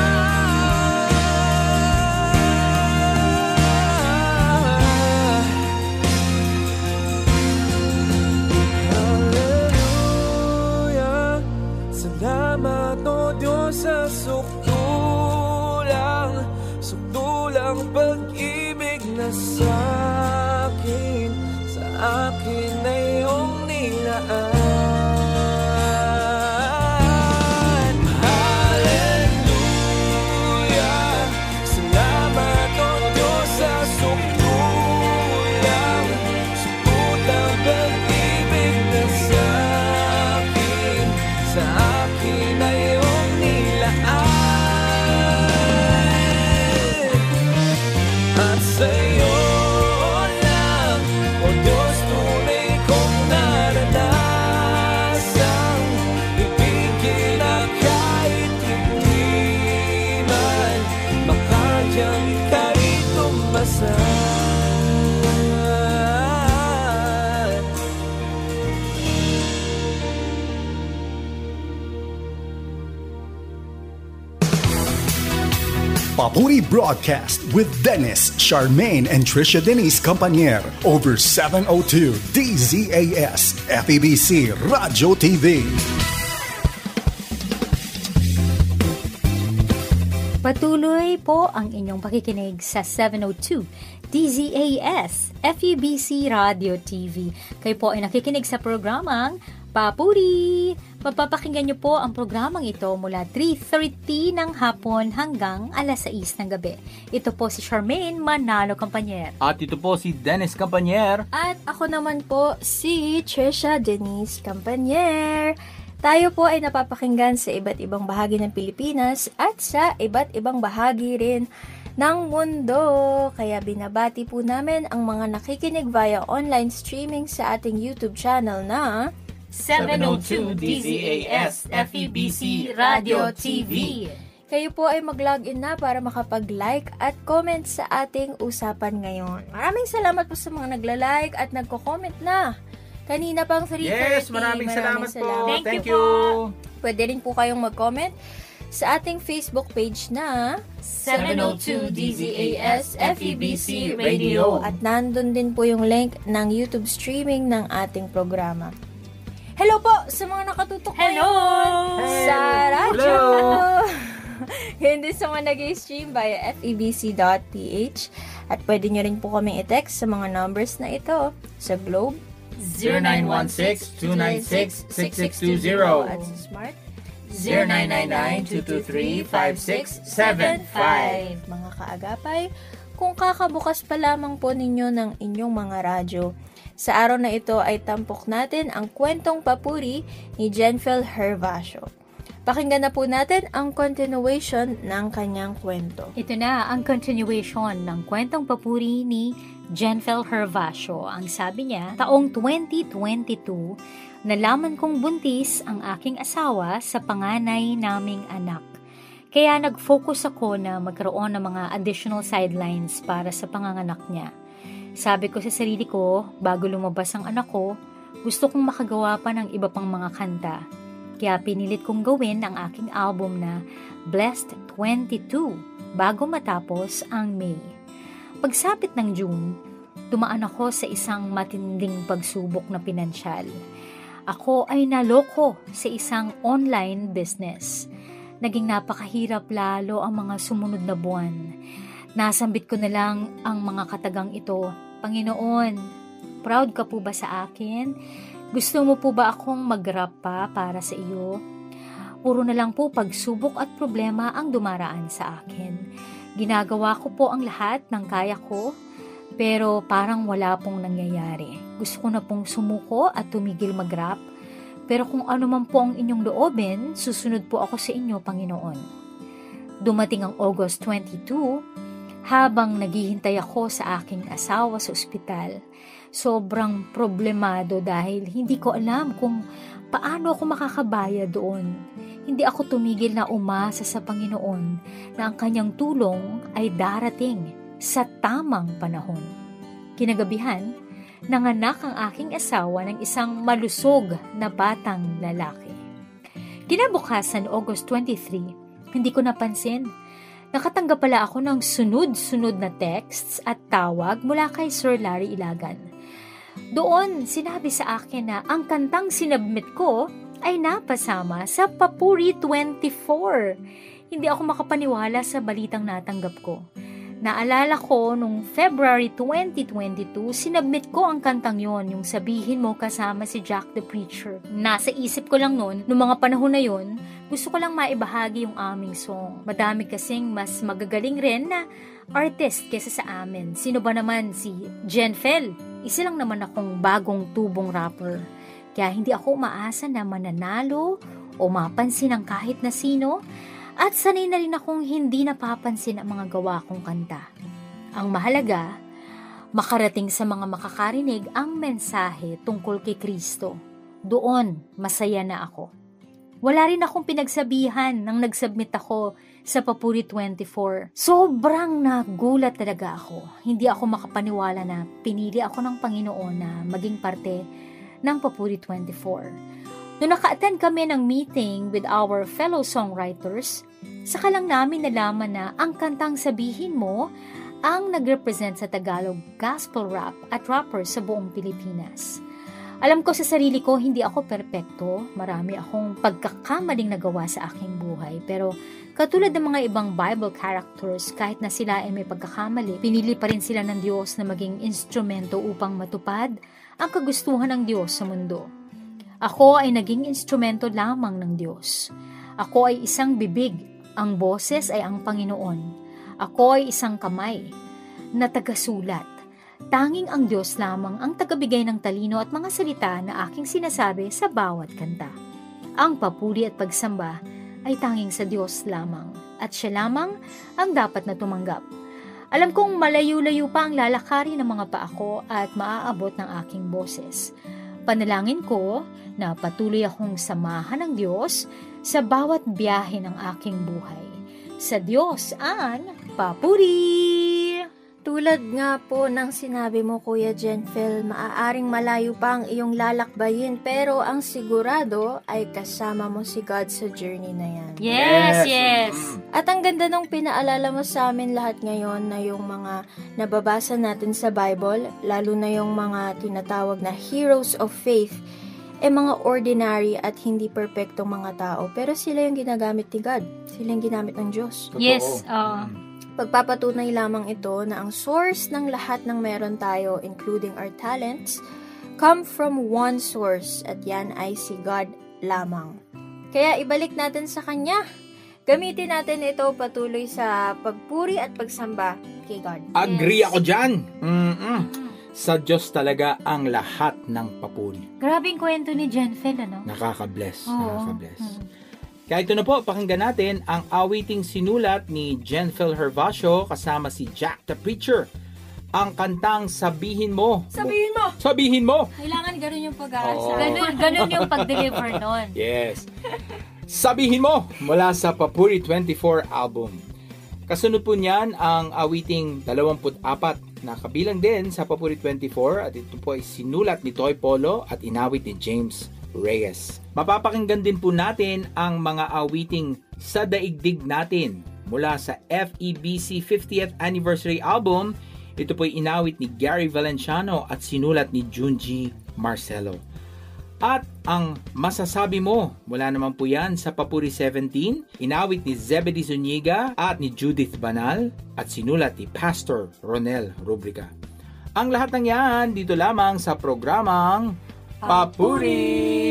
Hallelujah. Salamat, O Diyos, sa sukdulang pag-ibig na sa'kin ay iyong nilaan. Hallelujah. Salamat, O Diyos, sa sukdulang pag-ibig na sa'kin ay iyong nilaan. At sa'yo lang, O Diyos, tunay kong naranasang ibigin na kahit hindi man makayang ika'y tumasan. Papuri Broadcast with Dennis, Charmaine, and Trisha Denise Campanier over 702 DZAS FEBC Radio TV. Patuloy po ang inyong pakikinig sa 702 DZAS FEBC Radio TV. Kayo po ay nakikinig sa programang Papuri Mapapakinggan niyo po ang programang ito mula 3:30 ng hapon hanggang alas 6 ng gabi. Ito po si Charmaine Manalo Campanyer. At ito po si Dennis Campanyer. At ako naman po si Trisha Denise Campanyer. Tayo po ay napapakinggan sa iba't ibang bahagi ng Pilipinas at sa iba't ibang bahagi rin ng mundo. Kaya binabati po namin ang mga nakikinig via online streaming sa ating YouTube channel na 702 DZAS FEBC Radio TV. Kayo po ay mag-login na para makapag-like at comment sa ating usapan ngayon. Maraming salamat po sa mga nagla-like at nagko-comment na. Kanina pang 3:30. Yes, maraming salamat po. Thank you. Pwede rin po kayong mag-comment sa ating Facebook page na 702 DZAS FEBC Radio. At nandun din po yung link ng YouTube streaming ng ating programa. Hello po sa mga nakatutok ngayon sa radyo. Hindi sa mga nag-stream via febc.ph. At pwede nyo rin po kaming i-text sa mga numbers na ito sa Globe 0916-296-6620 at sa Smart 0999-223-5675. Mga kaagapay, kung kakabukas pa lamang po ninyo ng inyong mga radyo, sa araw na ito ay tampok natin ang kwentong papuri ni Jenfel Hervasio. Pakinggan na po natin ang continuation ng kanyang kwento. Ito na ang continuation ng kwentong papuri ni Jenfel Hervasio. Ang sabi niya, taong 2022, nalaman kong buntis ang aking asawa sa panganay naming anak. Kaya nag-focus ako na magkaroon ng mga additional sidelines para sa panganganak niya. Sabi ko sa sarili ko, bago lumabas ang anak ko, gusto kong makagawa pa ng iba pang mga kanta. Kaya pinilit kong gawin ang aking album na Blessed 22 bago matapos ang May. Pagsapit ng June, dumaan ako sa isang matinding pagsubok na pinansyal. Ako ay naloko sa isang online business. Naging napakahirap lalo ang mga sumunod na buwan. Nasambit ko na lang ang mga katagang ito. Panginoon, proud ka po ba sa akin? Gusto mo po ba akong mag-rap pa para sa iyo? Puro na lang po pagsubok at problema ang dumaraan sa akin. Ginagawa ko po ang lahat ng kaya ko, pero parang wala pong nangyayari. Gusto ko na pong sumuko at tumigil mag-rap, pero kung ano man po ang inyong loobin, susunod po ako sa inyo, Panginoon. Dumating ang August 22, habang naghihintay ako sa aking asawa sa ospital. Sobrang problemado dahil hindi ko alam kung paano ako makakabayad doon. Hindi ako tumigil na umasa sa Panginoon na ang kanyang tulong ay darating sa tamang panahon. Kinagabihan, nanganak ang aking asawa ng isang malusog na batang lalaki. Kinabukasan, August 23, hindi ko napansin. Nakatanggap pala ako ng sunod-sunod na texts at tawag mula kay Sir Larry Ilagan. Doon, sinabi sa akin na ang kantang sinubmit ko ay napasama sa Papuri 24. Hindi ako makapaniwala sa balitang natanggap ko. Naalala ko, nung February 2022, sinubmit ko ang kantang yon, yung Sabihin Mo kasama si Jack the Preacher. Nasa isip ko lang noon, nung mga panahon na yon, gusto ko lang maibahagi yung aming song. Madami kasing mas magagaling rin na artist kesa sa amin. Sino ba naman si Jenfel? Isa lang naman akong bagong tubong rapper. Kaya hindi ako umaasa na mananalo o mapansin ng kahit na sino. At sanay na rin akong hindi napapansin ang mga gawa kong kanta. Ang mahalaga, makarating sa mga makakarinig ang mensahe tungkol kay Kristo. Doon, masaya na ako. Wala rin akong pinagsabihan nang nagsubmit ako sa Papuri 24. Sobrang nagulat talaga ako. Hindi ako makapaniwala na pinili ako ng Panginoon na maging parte ng Papuri 24. Noong naka-attend kami ng meeting with our fellow songwriters, saka lang namin nalaman na ang kantang Sabihin Mo ang nag-represent sa Tagalog gospel rap at rappers sa buong Pilipinas. Alam ko sa sarili ko, hindi ako perpekto. Marami akong pagkakamaling nagawa sa aking buhay. Pero katulad ng mga ibang Bible characters, kahit na sila ay may pagkakamali, pinili pa rin sila ng Diyos na maging instrumento upang matupad ang kagustuhan ng Diyos sa mundo. Ako ay naging instrumento lamang ng Diyos. Ako ay isang bibig, ang boses ay ang Panginoon. Ako ay isang kamay na tagasulat. Tanging ang Diyos lamang ang tagabigay ng talino at mga salita na aking sinasabi sa bawat kanta. Ang papuri at pagsamba ay tanging sa Diyos lamang, at siya lamang ang dapat na tumanggap. Alam kong malayo-layo pa ang lalakari ng mga paa ko at maaabot ng aking boses. Panalangin ko na patuloy akong samahan ng Diyos sa bawat biyahe ng aking buhay. Sa Diyos ang papuri! Tulad nga po ng sinabi mo, Kuya Jenfil, maaaring malayo pa ang iyong lalakbayin, pero ang sigurado ay kasama mo si God sa journey na yan. Yes. At ang ganda nung pinaalala mo sa amin lahat ngayon na yung mga nababasa natin sa Bible, lalo na yung mga tinatawag na heroes of faith, mga ordinary at hindi perpektong mga tao, pero sila yung ginagamit ni God. Sila yung ginamit ng Diyos. Yes. Pagpapatunay lamang ito na ang source ng lahat ng meron tayo, including our talents, come from one source, at yan ay si God lamang. Kaya ibalik natin sa Kanya. Gamitin natin ito patuloy sa pagpuri at pagsamba kay God. Agree ako dyan. Sa Diyos talaga ang lahat ng papuri. Grabing kwento ni Jenfil, ano? Nakaka-bless. Oo. Kaya ito na po, pakinggan natin ang awiting sinulat ni Jenfil Hervasio kasama si Jack the Preacher. Ang kantang Sabihin Mo. Sabihin mo! Sabihin mo! Kailangan ganun yung pag-aasa. Ganun yung pag-deliver nun. Yes. Sabihin Mo mula sa Papuri 24 album. Kasunod po niyan ang awiting 24 na kabilang din sa Papuri 24 at ito po ay sinulat ni Toy Polo at inawit ni James Reyes. Mapapakinggan din po natin ang mga awiting Sa Daigdig Natin mula sa FEBC 50th Anniversary Album. Ito po ay inawit ni Gary Valenciano at sinulat ni Junji Marcelo. At ang Masasabi Mo, mula naman po yan sa Papuri 17, inawit ni Zebedee Zuniga at ni Judith Banal at sinulat ni Pastor Ronel Rubrica. Ang lahat ng yan dito lamang sa programang Papuri!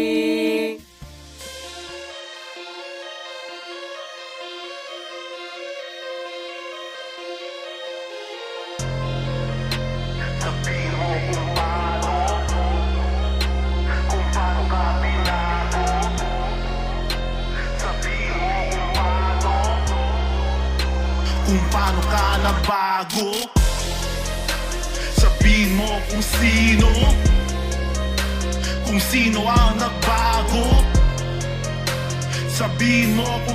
Kung paano ka nabago, sabihin mo kung sino ang nagbago. Sabihin mo kung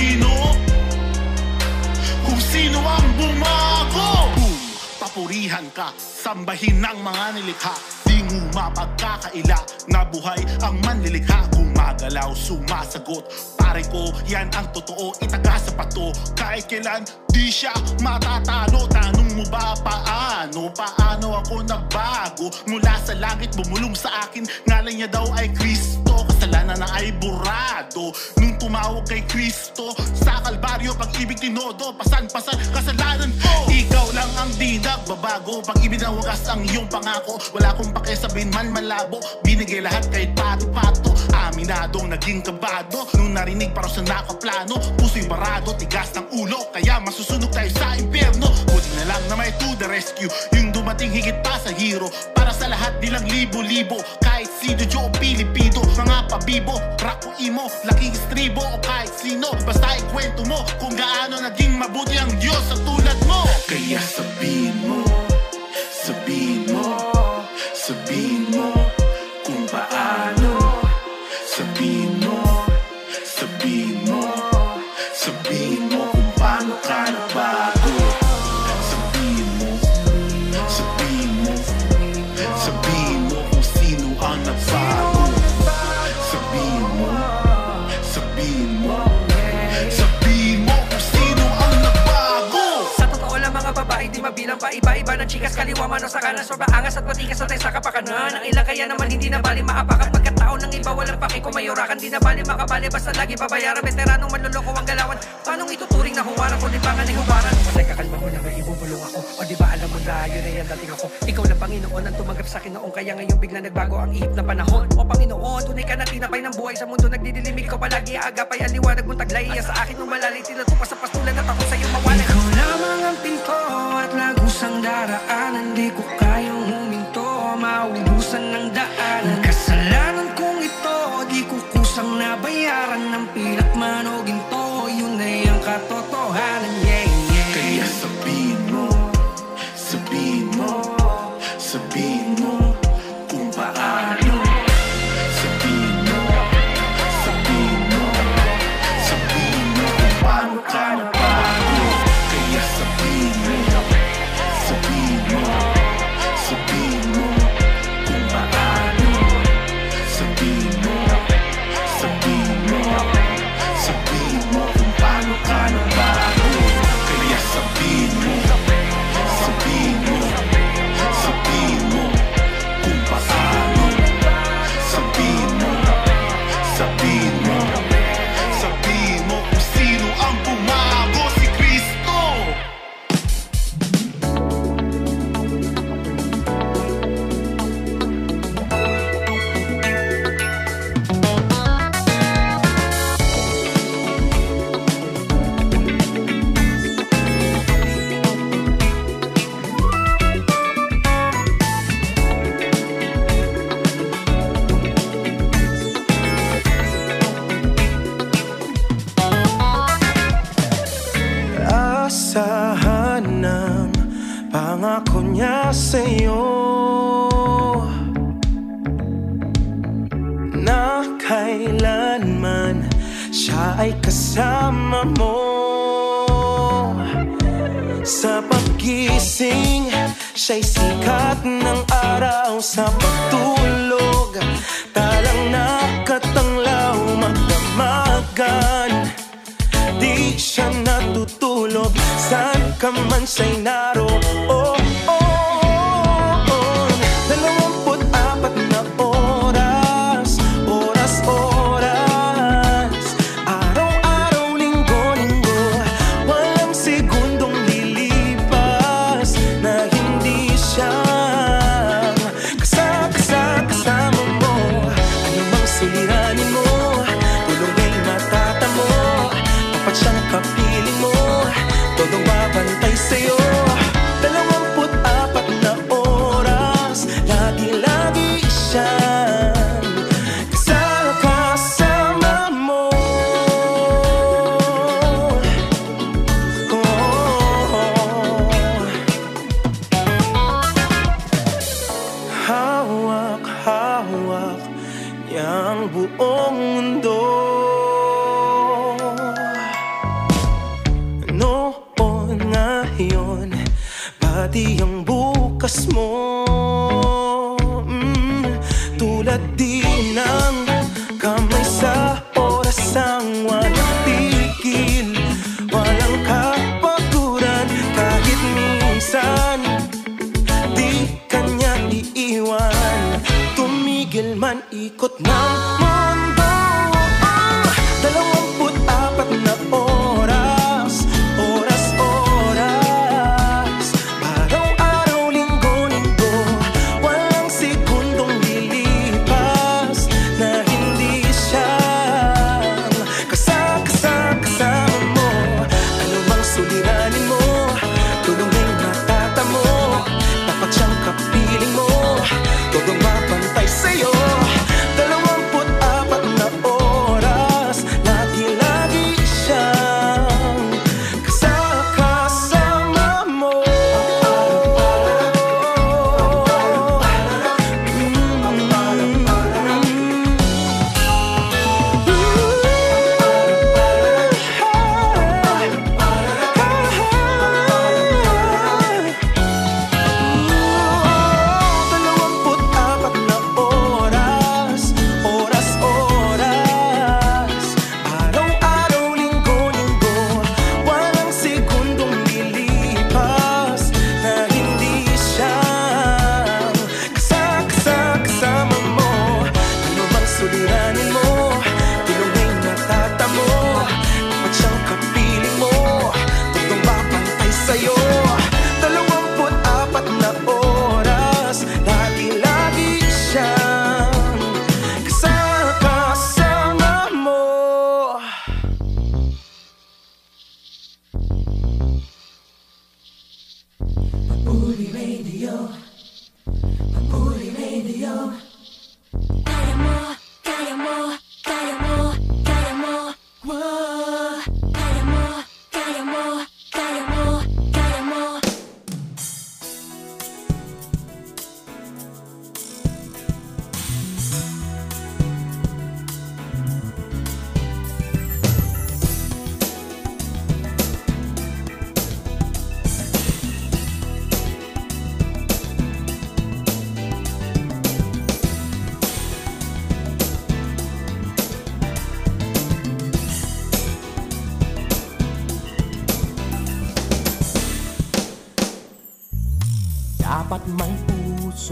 sino ang bumago. Kung papurihan ka, sambahin ng mga nilikha, di mo mapagkakaila na buhay ang manlilikha. Gumagalaw, sumasagot, pare ko, yan ang totoo, itaga sa pato. Kahit kailan, di siya matatalo. Tanong mo ba paano ako nagbago? Mula sa langit, bumulong sa akin, ngalan niya daw ay Kristo. Kasalanan na ay burado nung tumawag kay Kristo. Sa Kalbaryo, pag-ibig tinodo, pasan-pasan kasalanan ko. Ikaw lang ang di nagbabago, pag-ibig na wagas ang iyong pangako. Wala kong pakisabihin man malabo, binigay lahat kahit pato-pato. Aminadong naging kabado nung narinig para sa nakaplano. Puso'y barado, tigas ng ulo, kaya masusunog tayo sa impyerno. Buti na lang na may to the rescue, yung dumating higit pa sa hero. Para sa lahat nilang libo-libo, kahit sino Joe o Pilipino. Mga pabibo, rap o imo, laking istribo o kahit sino. Basta ikwento mo kung gaano naging mabuti ang Diyos sa tulad mo. Kaya sabihin mo kung paano. Sabihin mo kung paano ka nabago. Sabihin mo kung sino ang nagbago. Sabihin mo kung sino ang nagbago. Sa totoo lang mga babae, di mabilang pa iba-iba ng chikas, kaliwa man o sa kanan. Sobrang angas at matikas na tayo sa kapakanan. Ang ilang kaya naman hindi na bali maapakan. Pagkatao ng iba, walang paki kung may urakan. Di na bali makabali, basta lagi babayaran. Veteranong manloloko ang galawan. Paanong ituturing na huwaran kung libangan ay huwaran? Teka, kalma mo na, may ibubulong ako. O di ba alam mo na, yun na yan dating ako. Ikaw na Panginoon ang tumanggap sa akin noong, kaya ngayon bigla nagbago ang ihip na panahon. O Panginoon, tunay ka na tinapay ng buhay sa mundo nagdidilimig. Ikaw palagi aagapay ang liwanag mong taglay. Sa akin nung malalay, tinatupa sa pastulan at ako sa'yo mawalan. Ikaw lamang ang pinto at lagusang daraanan. Di ko kayang huminto, maubusan ng daanan. Kasalanan kong ito, di ko kusang nabayaran. Ng pilak man o ginto, yun ay ang katotohanan. Yeah, yeah. Kaya sabihin mo, sabihin mo, sabihin mo kung paano. Sabihin mo, sabihin mo, sabihin mo kung paano ka nabago. Kaya sabihin mo, sabihin mo, sabihin mo kung paano. Sabihin mo, sabihin mo, sabihin mo kung paano ka nabago. Kaya sabihin mo, sabihin mo, sabihin mo kung paano. Sabihin mo, sabihin mo, sabihin mo kung sino ang bumago, si Kristo. Asahan ng pangako niya sa'yo na kailanman siya ay kasama mo. Sa paggising, siya'y sikat ng araw. Sa pagtulog, talang nakatanglaw. Magdamagan, di siya natutulog. Saan ka man siya'y naroon. 24 na oras, oras-oras, araw-araw, linggo-linggo. Walang segundong lilipas na hindi siya kasama mo. Ano mang suliranin mo, tulong ay matatamo. Tapat siyang kapiling mo, todo babantay sa'yo. 24 na oras, lagi-lagi siyang kasama mo. Hawak-hawak niyang buong mundo. Noon, ngayon, pati ang bukas mo. Tulad din ng kamay sa oras ang walang tigil. Walang kapaguran kahit minsan di kanya iiwan. Tumigil man ikot ng mundo. 24 na oras, oras-oras, araw-araw, linggo-linggo. Walang segundong lilipas na hindi siya kasama mo. Ano mang suliranin mo, tulong ay matatamo. Tapat siyang kapiling mo, todo mapantay sa'yo. 24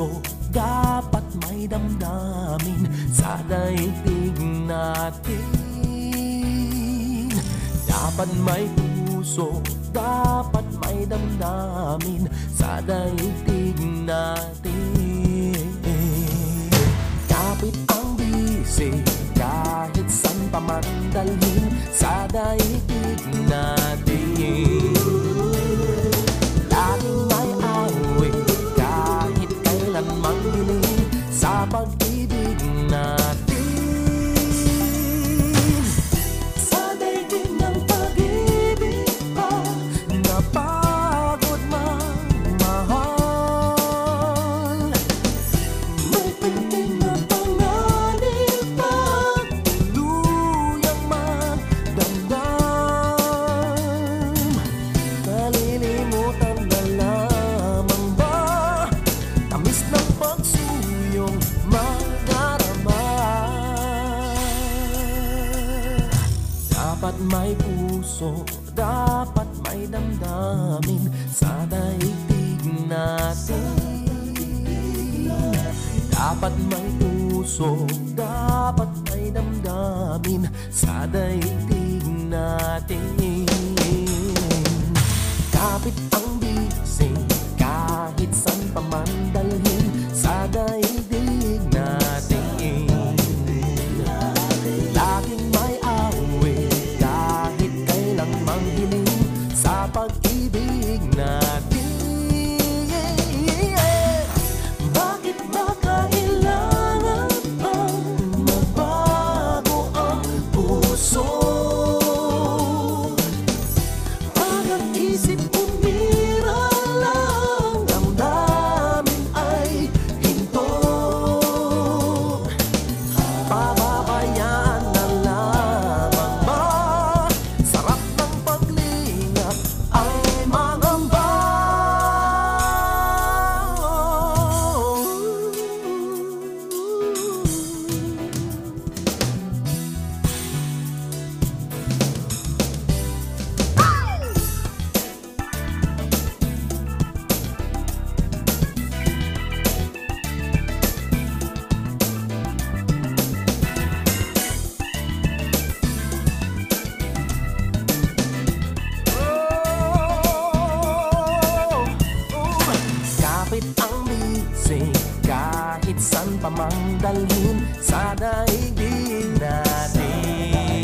puso dapat may damdamin sa daigdig natin. Dapat may puso, dapat may damdamin sa daigdig natin. Kapit ang bisig kahit san pa man dalhin sa daigdig natin. Laging may awit kahit kailan manghiling sa pag-ibig natin. Sa daigdig ng pag-ibig pa napagod magmahal, may pintig na panganib pag tuluyang magdamdam. Kalilimutan na lamang ba tamis ng pagsuyong magdarama. Dapat may puso, dapat may damdamin sa daigdig natin. Dapat may puso, dapat may damdamin sa daigdig natin. Kapit ang bisig kahit san pa man dalhin sa daigdig natin. Laging may awit kahit kailang manghiling sa pag-ibig natin. Bakit ba kailangan pang magbago ang puso? Pag ang isip umira lang, damdamin ay hinto. Pababayaan na lamang ba? Sarap ng paglingap ay mangamba. Kapit ang bisig kahit san pa mang dalhin sa daigdig natin.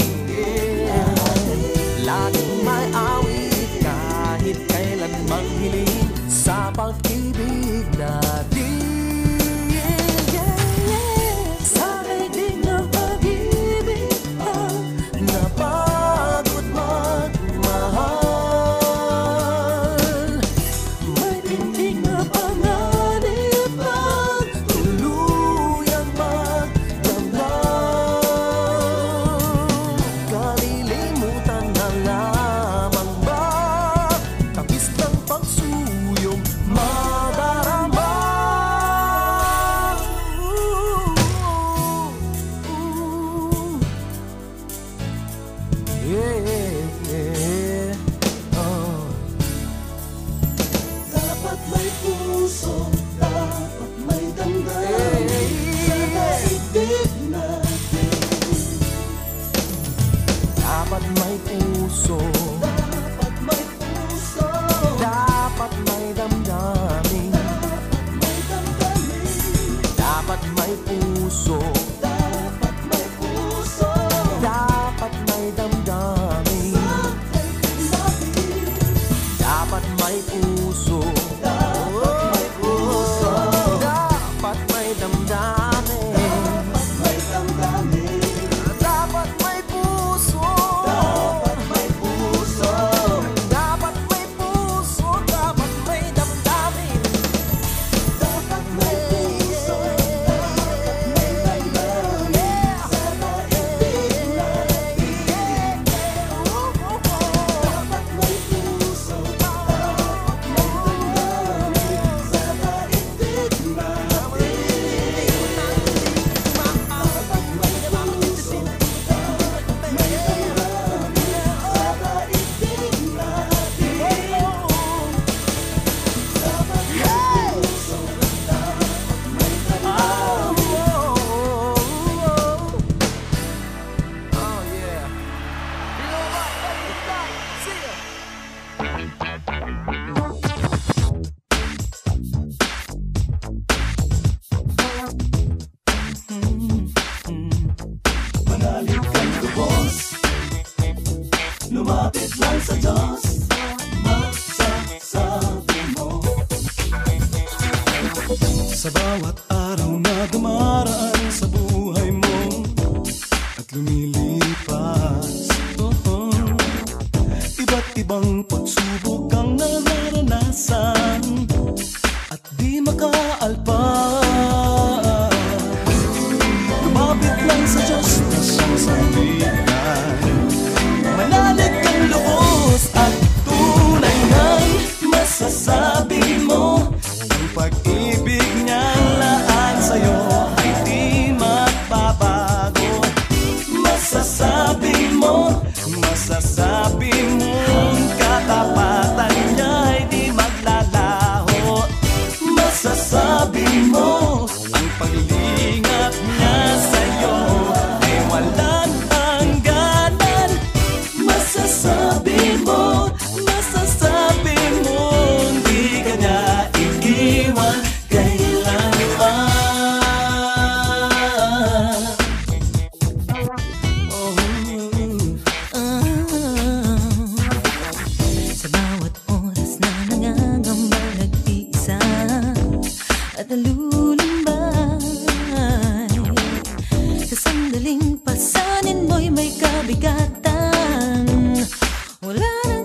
Laging may awit kahit kailan manghiling sa pag-ibig natin. Sa daigdig ng pag-ibig pa napagod magmahal, may pintig na panganib pag tuluyang magdamdam. lumapit lang sa Diyos, masasabi mo. Sa bawat araw na dumaraan sa buhay mo at lumilipas, iba't ibang pagsubok ang nararanasan at di makaalpas. Lumapit lang sa Diyos na siyang sandigan, manalig kang lubos at tunay ngang masasabi mo ang pag-ibig niyang laan sa'yo ay di magbabago. Masasabi mo, masasabi mo ang katapatan niya ay di maglalaho. Masasabi mo ang paglingap niya sa'yo ay walang hangganan. Masasabi mo, masasabi mo hindi ka niya iiwan kailanman. Sa bawat oras na nangangamba, nag-iisa at nalulumbay, sa sandaling pasanin mo'y may kabigatan, wala nang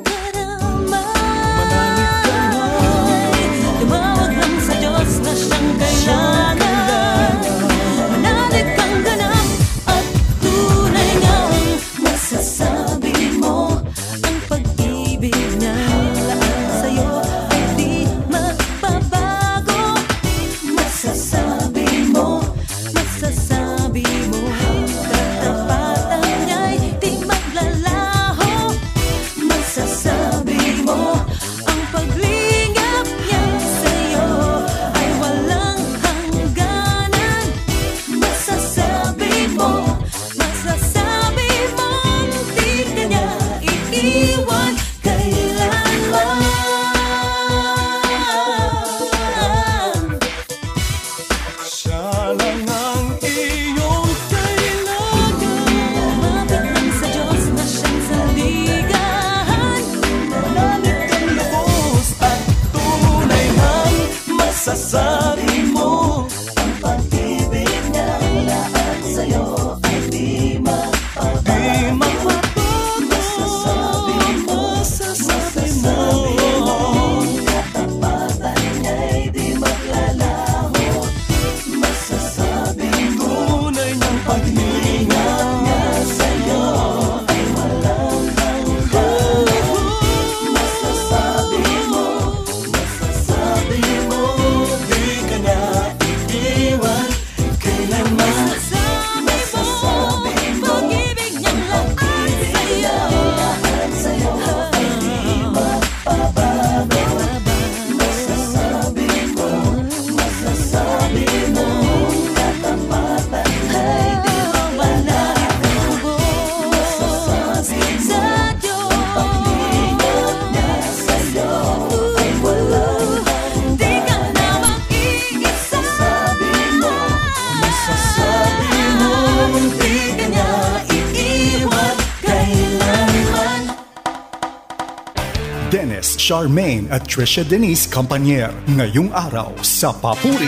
karamay. Tumawag lang sa Diyos na siyang kailangan, manalig kang ganap at tunay ngang masasabi mo ang pag-ibig na laan sa'yo ay di magbabago. Masasabi mo, masasabi mo katapatan niya'y di maglalaho. Masasabi mo ang paglingap niya sa'yo ay walang hangganan. Masasabi mo, masasabi mo di ka niya iiwan kailanman. Siya lang ang iyong kailangan. Lumapit lang sa Diyos na siyang sandigan, Manalig kang lubos at tunay ngang masasabi mo ang pag-ibig niyang laan sa'yo ay di magbabago. Masasabi mo, masasabi mo katapatan niya'y di maglalaho. Masasabi mo tunay niyang paghinga niya sa'yo ay walang hanggan. Masasabi mo, di ka niya iiwan kailanman. masasabi mo pag-ibig niyang laan sa'yo ay di magbabago. Masasabi mo, katapatan ay di maglalaho. Masasabi mo, pag-ingat niya sa'yo ay walang hanggan. di ka na mag-iisa. Masasabi mo, di ka niya iiwan kailanman. Dennis Charmaine at Trisha Denise Campanier ngayong araw sa Papuri.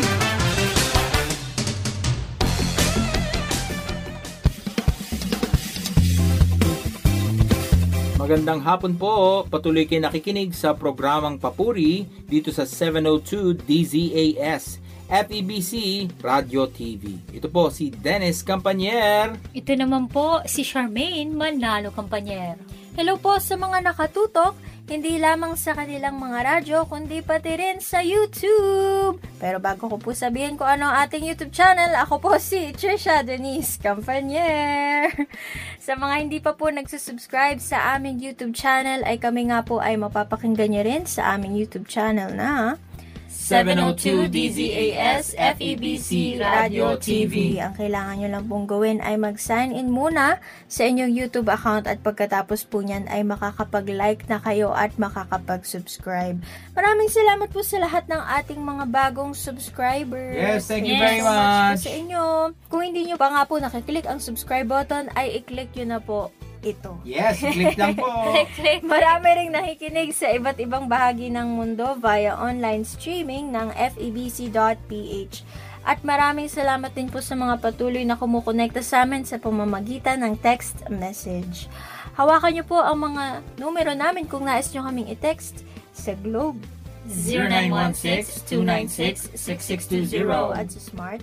Magandang hapon po. Patuloy kayo nakikinig sa programang Papuri dito sa 702 DZAS FEBC Radio TV. Ito po si Dennis Campanier. Ito naman po si Charmaine Manalo Campanier. Hello po sa mga nakatutok, hindi lamang sa kanilang mga radyo, kundi pati rin sa YouTube. Pero bago ko po sabihin kung ano ang ating YouTube channel, ako po si Trisha Denise Campanier. Sa mga hindi pa po nagsusubscribe sa aming YouTube channel, ay kami nga po ay mapapakinggan nyo rin sa aming YouTube channel na 702 DZAS FEBC Radio TV. Ang kailangan nyo lang pong gawin ay mag-sign in muna sa inyong YouTube account at pagkatapos po nyan ay makakapag-like na kayo at makakapag-subscribe. Maraming salamat po sa lahat ng ating mga bagong subscribers. Yes, thank you very much. Sa inyo. Kung hindi nyo pa nga po nakiklik ang subscribe button, ay i-click nyo na po. ito. Yes, click lang po. Marami ring nakikinig sa iba't ibang bahagi ng mundo via online streaming ng febc.ph. At maraming salamat din po sa mga patuloy na kumukonekta sa amin sa pamamagitan ng text message. Hawakan niyo po ang mga numero namin kung nais niyo kaming i-text sa Globe. 0916-296-6620 at sa Smart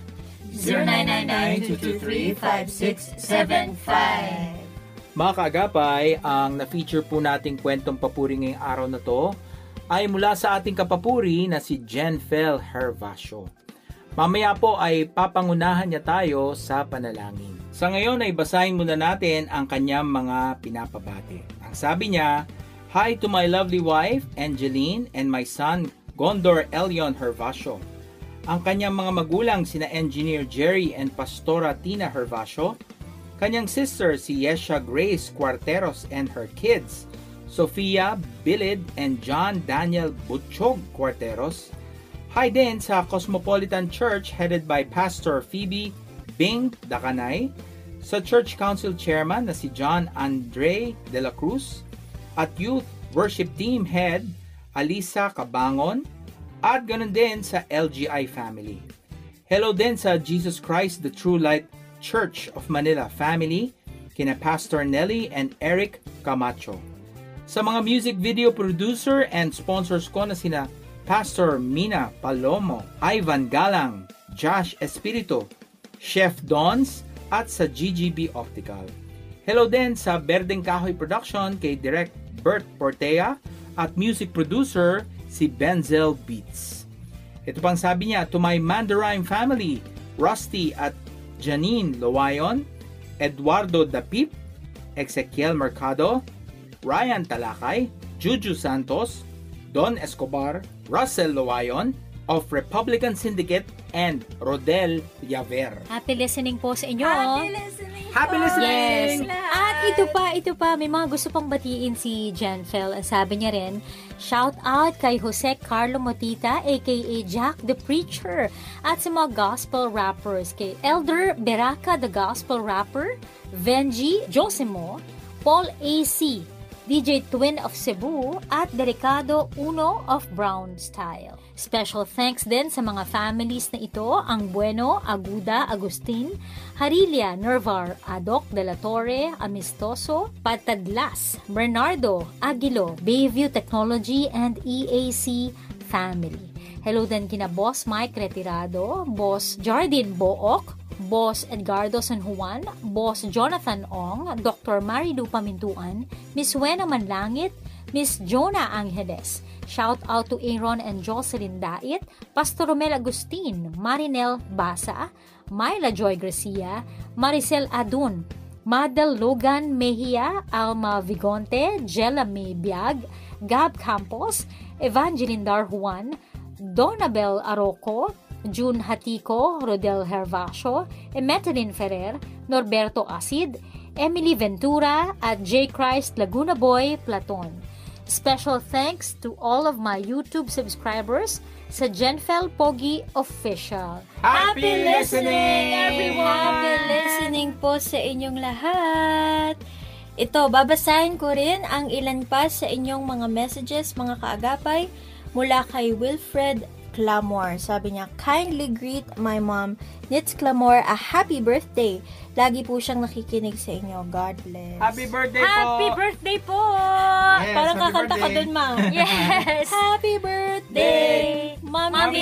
0999-223-5675. Mga kaagapay, ang na-feature po nating kwentong papuri ngayong araw na to ay mula sa ating kapapuri na si Jenfel Hervasio. Mamaya po ay papangunahan niya tayo sa panalangin. Sa ngayon ay basahin muna natin ang kanyang mga pinapabati. Ang sabi niya, "Hi to my lovely wife, Angeline, and my son, Gondor Elion Hervasio. Ang kanyang mga magulang sina Engineer Jerry and Pastora Tina Hervasio, kanyang sister si Yesha Grace Cuarteros and her kids, Sofia Bilid and John Daniel Butchog Cuarteros. Hi din sa Cosmopolitan Church headed by Pastor Phoebe Bing Dakanay, sa Church Council Chairman na si John Andre de la Cruz, at Youth Worship Team Head Alisa Cabangon, at ganun din sa LGI family. Hello din sa Jesus Christ the True Light Church of Manila family, kina Pastor Nelly and Eric Camacho. Sa mga music video producer and sponsors ko na sina Pastor Mina Palomo, Ivan Galang, Josh Espirito, Chef Dons, at sa GGB Optical. Hello din sa Berdeng Kahoy Production kay Direct Bert Portea at music producer si Benzel Beats. Ito pang sabi niya, to my Mandarine family, Rusty at Janine Lowayon, Eduardo Dapip, Ezekiel Mercado, Ryan Talakay, Juju Santos, Don Escobar, Russell Lowayon of Republican Syndicate, and Rodel Yaver. Happy listening po sa inyo. Happy listening! Yes. At ito pa, may mga gusto pang batiin si Jenfel. Ang sabi niya rin, shout out kay Jose Carlo Motita, aka Jack the Preacher, at sa mga gospel rappers, kay Elder Beraca the Gospel Rapper, Venji Josimo, Paul AC, DJ Twin of Cebu, at Delicado Uno of Brown Style. Special thanks din sa mga families na ito, ang Bueno, Aguda, Agustin, Harilia, Nervar, Adoc de la Torre, Amistoso, Patadlas, Bernardo, Aguilo, Bayview Technology, and EAC family. Hello din kina Boss Mike Retirado, Boss Jardine Book, Boss Edgardo San Juan, Boss Jonathan Ong, Dr. Marilu Pamintuan, Miss Wena Manlangit, Miss Jonah Angeles. Shout out to Aaron and Jocelyn Dait, Pastor Romel Agustin, Marinel Basa, Myla Joy Gracia, Maricel Adun, Madel Logan Mejia, Alma Vigonte, Jella May Biag, Gab Campos, Evangeline Dar Juan, Donabel Aroco, June Hatico, Rodel Hervasio, Emeteline Ferrer, Norberto Acid, Emily Ventura, at J. Christ Laguna Boy Platon. Special thanks to all of my YouTube subscribers sa Jenfel Pogi Official. Happy listening, everyone! Happy listening po sa inyong lahat. Ito, babasahin ko rin ang ilan pa sa inyong mga messages, mga kaagapay, mula kay Wilfred Clamor. Sabi niya, kindly greet my mom, Nitz Clamor, a happy birthday. Lagi po siyang nakikinig sa inyo. God bless. Happy birthday po! Happy birthday po! Yes, Parang happy kakanta ka birthday. dun, ma. Yes! Happy birthday, Mommy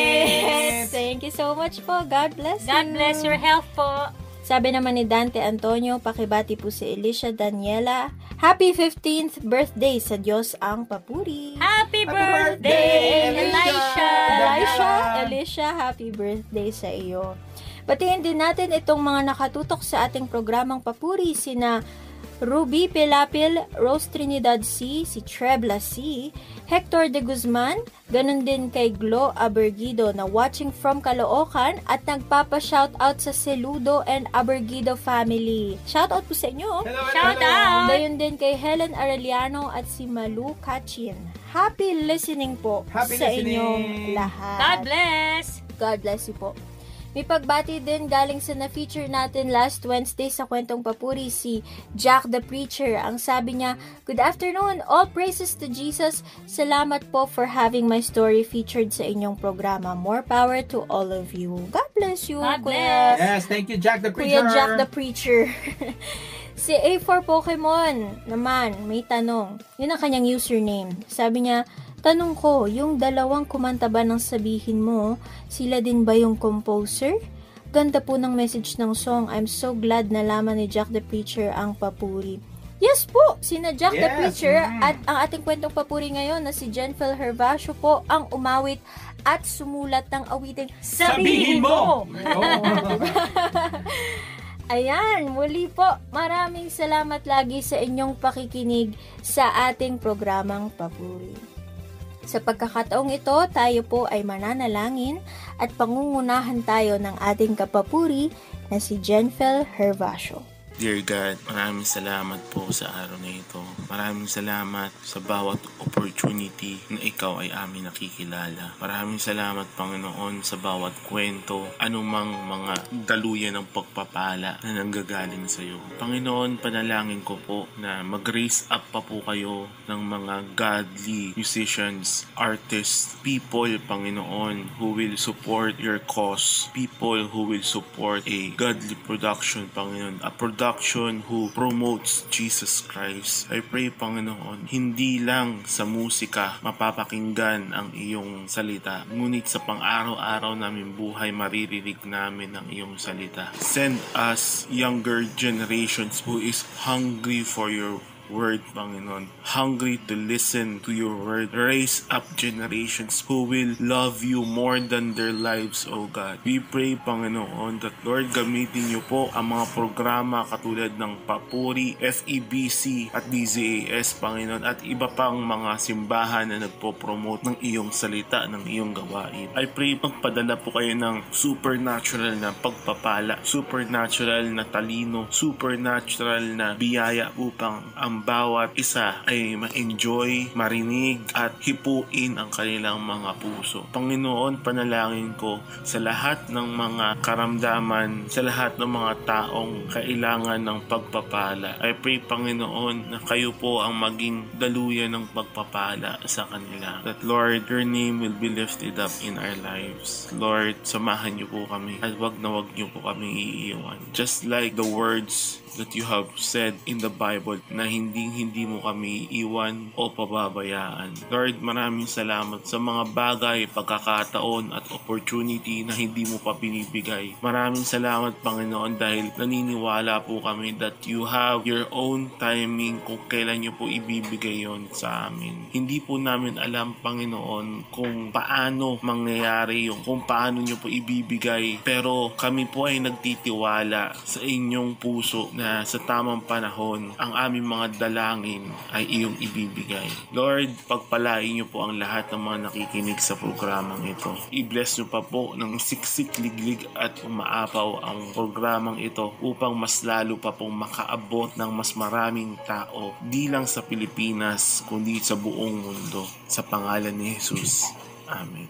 Nitz! Thank you so much po. God bless God you. bless your health po. Sabi naman ni Dante Antonio, pakibati po si Alicia Daniela. Happy 15th birthday, sa Diyos ang papuri. Happy birthday, Alicia, happy birthday sa iyo. Batiin din natin itong mga nakatutok sa ating programang papuri, sina Ruby Pilapil, Rose Trinidad C, si Trebla C, Hector de Guzman, ganun din kay Glo Abergido na watching from Caloocan at nagpapa-shoutout sa Seludo and Abergido family. Shoutout po sa inyo. Shout out! Gayon din kay Helen Arellano at si Malu Kachin. Happy listening po Happy sa listening. inyong lahat. God bless! God bless you po. May pagbati din galing sa na-feature natin last Wednesday sa Kwentong Papuri, si Jack the Preacher. Ang sabi niya, "Good afternoon, all praises to Jesus. Salamat po for having my story featured sa inyong programa. More power to all of you." God bless you, God Kuya. Yes, thank you, Jack the Preacher. Kuya Jack the Preacher. Si A4 Pokemon naman, may tanong. Yun ang kanyang username. Sabi niya, "Tanong ko, yung dalawang kumanta ba ng Sabihin Mo, sila din ba yung composer? Ganda po ng message ng song. I'm so glad nalaman ni Jack the Preacher ang papuri." Yes po, sina Jack the Preacher at ang ating kwentong papuri ngayon na si Jenfel Hervasio po ang umawit at sumulat ng awiting Sabihin Mo! Ayan, muli po, maraming salamat lagi sa inyong pakikinig sa ating programang papuri. Sa pagkakataong ito, tayo po ay mananalangin at pangungunahan tayo ng ating kapapuri na si Jenfel Hervasio. Dear God, maraming salamat po sa araw na ito. Maraming salamat sa bawat opportunity na ikaw ay amin nakikilala. Maraming salamat, Panginoon, sa bawat kwento, anumang mga daluyan ng pagpapala na nanggagaling sa iyo. Panginoon, panalangin ko po na mag-raise up pa po kayo ng mga godly musicians, artists, people, Panginoon, who will support your cause. People who will support a godly production, Panginoon. A production who promotes Jesus Christ. I pray, Panginoon, hindi lang sa musika mapapakinggan ang iyong salita, ngunit sa pang-araw-araw namin buhay maririnig namin ang iyong salita. Send us younger generations who is hungry for your word, Panginoon. Hungry to listen to your word. Raise up generations who will love you more than their lives, O God. We pray, Panginoon, that Lord, gamitin niyo po ang mga programa katulad ng Papuri, FEBC at DZAS, Panginoon, at iba pang mga simbahan na nagpo-promote ng iyong salita, ng iyong gawain. I pray, magpadala po kayo ng supernatural na pagpapala, supernatural na talino, supernatural na biyaya upang ang bawat isa ay ma-enjoy, marinig at hipuin ang kanilang mga puso. Panginoon, panalangin ko sa lahat ng mga karamdaman, sa lahat ng mga taong kailangan ng pagpapala. I pray, Panginoon, na kayo po ang maging daluyan ng pagpapala sa kanila. That Lord, your name will be lifted up in our lives. Lord, samahan niyo po kami at wag niyo po kami iiwan. Just like the words that you have said in the Bible na hindi mo kami iwan o pababayaan. Lord, maraming salamat sa mga bagay, pagkakataon at opportunity na hindi mo pa binibigay. Maraming salamat, Panginoon, dahil naniniwala po kami that you have your own timing kung kailan niyo po ibibigay yon sa amin. Hindi po namin alam, Panginoon, kung paano mangyayari yung kung paano niyo po ibibigay, pero kami po ay nagtitiwala sa inyong puso na sa tamang panahon, ang aming mga dalangin ay iyong ibibigay. Lord, pagpalain niyo po ang lahat ng mga nakikinig sa programang ito. I-bless niyo pa po ng siksik, liglig at umaapaw ang programang ito upang mas lalo pa pong makaabot ng mas maraming tao, di lang sa Pilipinas, kundi sa buong mundo. Sa pangalan ni Jesus. Amen.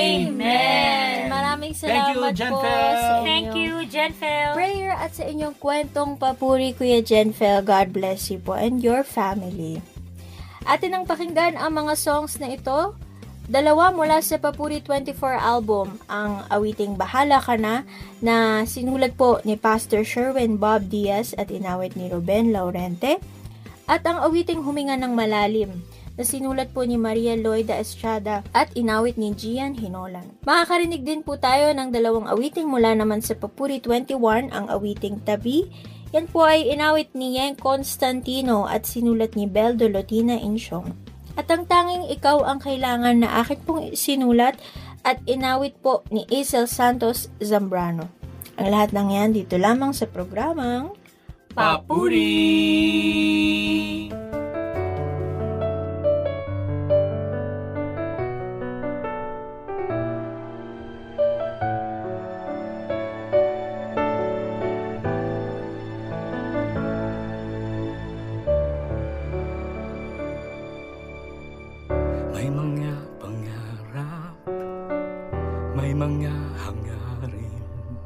Amen! Maraming salamat po sa inyong Thank you, Jenfel. prayer at sa inyong kwentong papuri, Kuya Jenfel. God bless you po and your family. Atin ang pakinggan ang mga songs na ito. Dalawa mula sa Papuri 24 album, ang awiting Bahala Ka Na sinulat po ni Pastor Sherwin Bob Diaz at inawit ni Ruben Laurente, at ang awiting Huminga ng Malalim na sinulat po ni Maria Loida Estrada at inawit ni Gian Hinolan. Makakarinig din po tayo ng dalawang awiting mula naman sa Papuri 21, ang awiting Tabi. Yan po ay inawit ni Yeng Constantino at sinulat ni Bel Dolotina Insyong. At ang tanging Ikaw ang Kailangan na akin pong sinulat at inawit po ni Isel Santos Zambrano. Ang lahat ng yan dito lamang sa programang Papuri! May mga pangarap, may mga hangarin,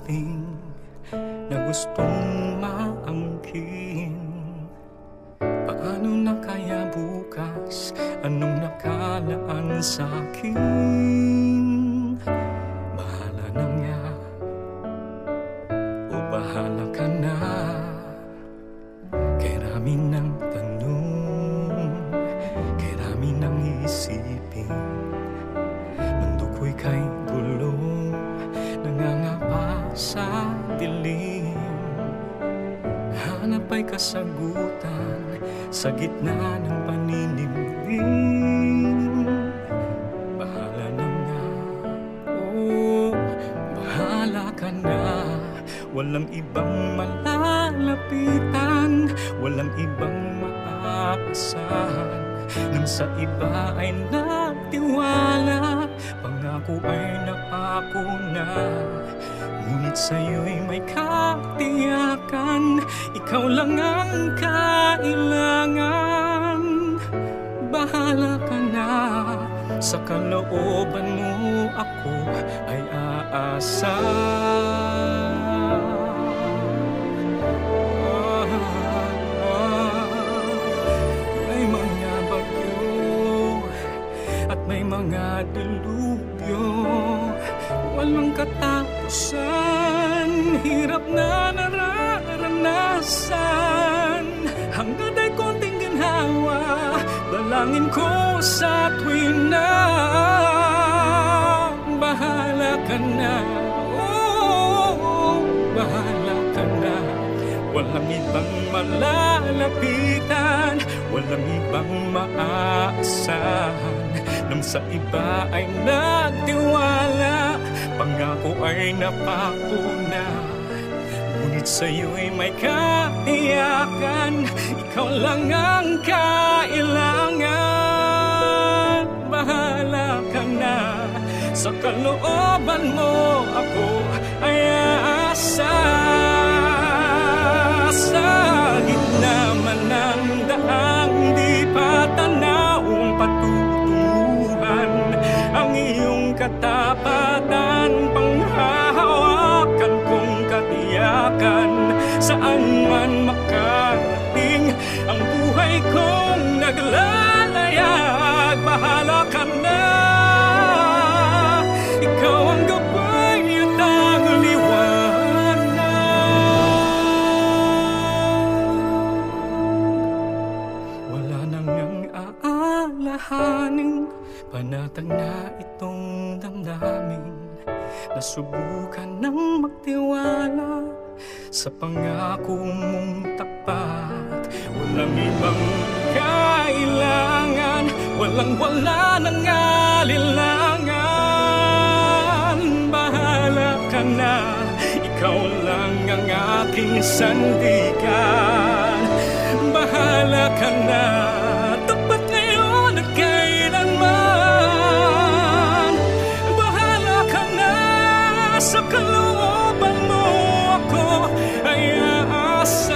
something na gustong maangkin. Paano na kaya bukas? Anong nakalaan sa'kin? Bahala na nga, o bahala ka na. Kay rami ng tanong, kay rami ng isipin. Mundo ko'y kay gulo, nangangapa sa dilim. Hanap ay kasagutan sa gitna ng paninibding. Bahala na nga, oh, bahala ka na. Walang ibang malalapitan, walang ibang maaasahan. Nang sa iba ay nagtiwala, pangako ay napako na. Ngunit sa'yo'y may katiyakan, ikaw lang ang kailangan. Bahala ka na, sa kalooban mo ako ay aasa. May mga bagyo at may mga dilubyo, walang katapusan, hirap na nararanasan. Hanggang ay konting ginhawa, dalangin ko sa tuwin na. Bahala ka na, oh, bahala ka na. Walang ibang malalapitan, walang ibang maaasahan. Nang sa iba ay nagtiwala, pangako ay napako na. Ngunit sa'yo'y may katiyakan, ikaw lang ang kailangan. Bahala ka na, sa kalooban mo ako ay aasa. Sa gitna man ng daang di pa tanawang patutunguhan, ang iyong katapatan panghahawakan kong katiyakan. Saan man makarating ang buhay kong naglalayag, bahala ka na. Ikaw ang gabay at ang liwanag. Wala nang ang aalahanin, panatag na itong damdamin. Nasubukan ng magtiwala sa pangako mong tapat. Walang ibang kailangan, walang-wala ng alinlangan. Bahala ka na, ikaw lang ang aking sandigan. Bahala ka na, tapat ngayon at kailanman. Bahala ka na, sa kalooban mo ako ay aasa.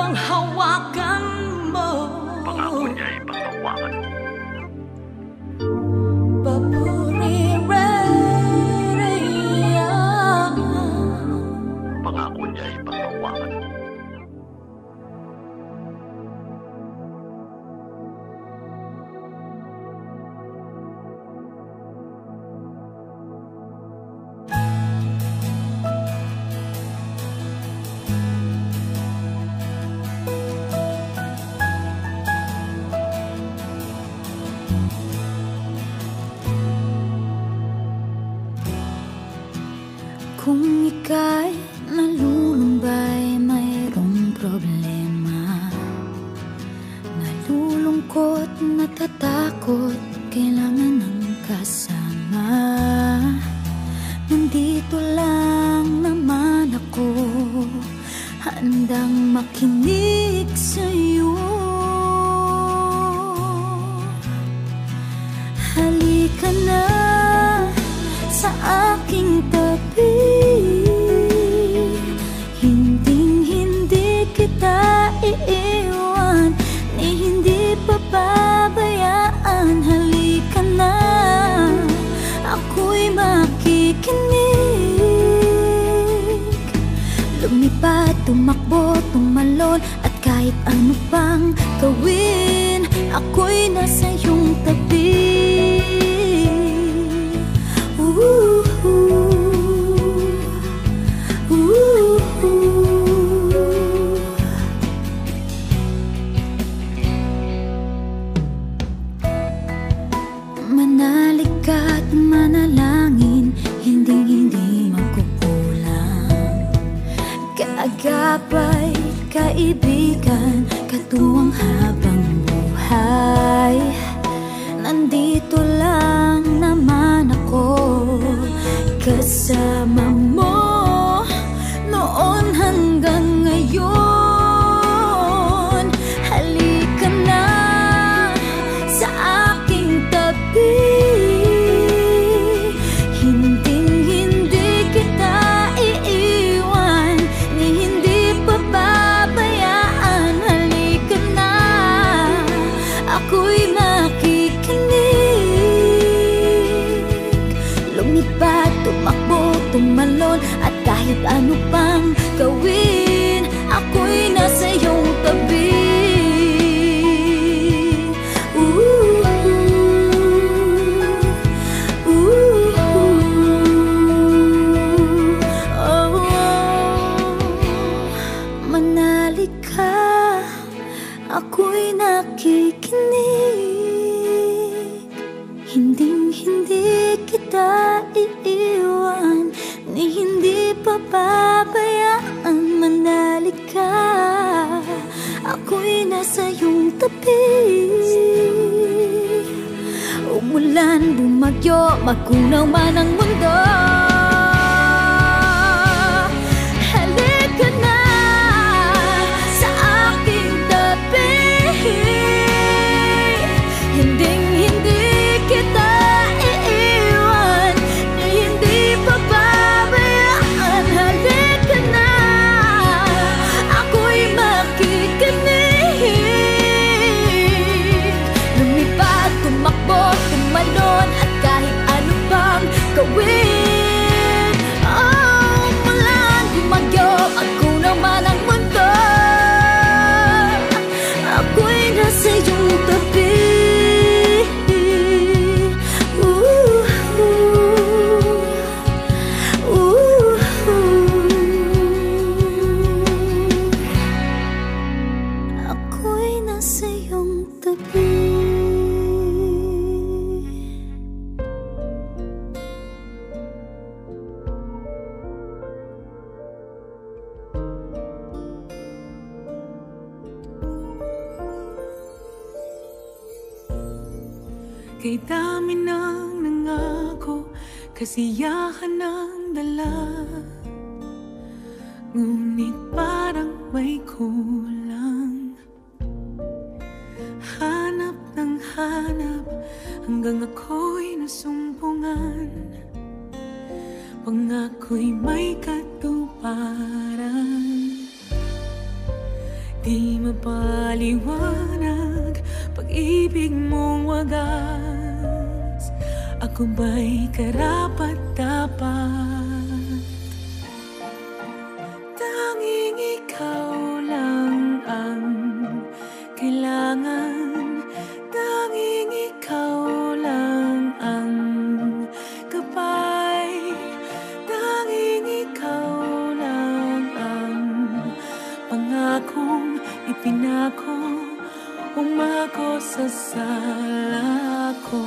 bang hawakan mo? Pangako niya ay panghawakan mo. Pangako niya ay panghawakan mo. Kung ika'y nalulumbay, mayroong problema. Nalulungkot, natatakot, kailangan ng kasama. Nandito lang naman ako, handang makinig sa'yo. Halika na sa aking tabi, hinding-hindi kita iiwan, ni hindi pababayaan. Halika na, ako'y makikinig. Lumipad, tumakbo, tumalon, at kahit ano pang gawin, ako'y nasa iyong tabi. Manalig ka't manalangin, hindi magkukulang. Kaagapay, kaibigan, katuwang habang buhay. Nandito lang naman ako, kasama mo noon hanggang ngayon. Halika na sa aking tabi, hinding-hindi kita iiwan, ni hindi pababayaan. Halika na, ako'y makikinig. Lumipad, tumakbo, tumalon, at kahit ano pang gawin, ako'y nasa iyong tabi. Manalig ka, ako'y nakikinig. Hinding-hindi kita iiwan, ni hindi pababayaan. Manalig ka, ako'y nasa iyong tabi. Umulan, bumagyo, magkunaw man ang mundo, halika na sa aking tabi. Hinding-hindi kita iiwan, ni hindi pababayaan. Halika na, ako'y makikinig. Lumipad, tumakbo, tumalon, at kahit ano pang gawin. Oh, mulan, bumagyo, magkunaw man ang mundo, ako'y nasa iyong tabi. Ako'y nasa iyong tabi. Kay dami ng nangako, kasiyahan ng dala, ngunit parang may kulang. Hanap ng hanap, hanggang ako'y nasumpungan. Pangako'y may katuparan. Di mapaliwanag pag-ibig mong wagas. Ako ba'y karapat-dapat? Tanging ikaw lang ang kailangan. Tanging ikaw lang ang gabay. Tanging ikaw lang ang pangakong ipinako. Umako sa sala ko.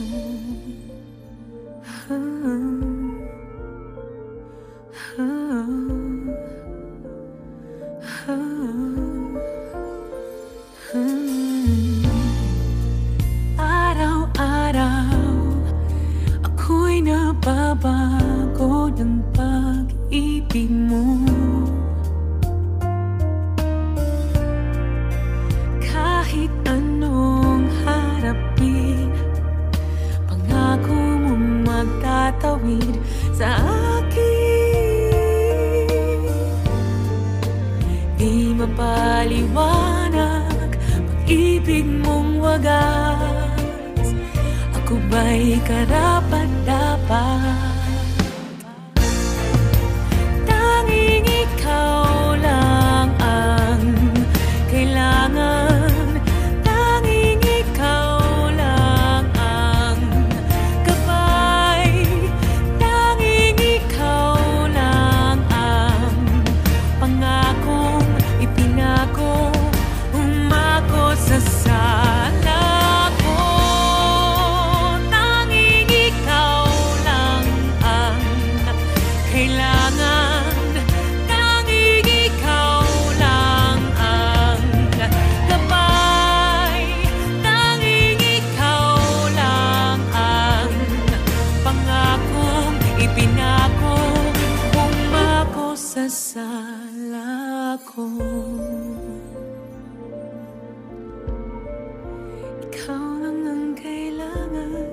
Araw-araw ako'y nababago ng pag-ibig mo. Kahit anong harapin, pangako mo magtatawid sa akin. Di mapaliwanag pag-ibig mong wagas. Ako ba'y karapat-dapat? Tanging ikaw lang ang kailangan. Tanging ikaw lang ang gabay. Tanging ikaw lang ang pangakong ipinako. Umako sa sala ko. Tanging ikaw lang ang kailangan. Tanging ikaw lang ang gabay. Tanging ikaw lang ang pangakong ipinako. Umako sa sala ko. Ikaw lang ang kailangan.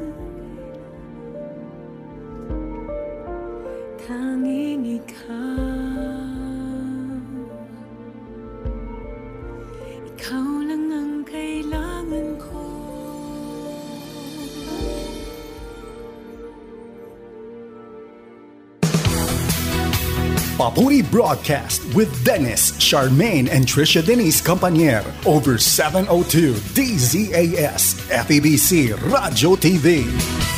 Tanging ikaw lang ang kailangan ko. Papuri Broadcast with Dennis, Charmaine, and Trisha Denise Campanier over 702 DZAS FEBC Radio TV.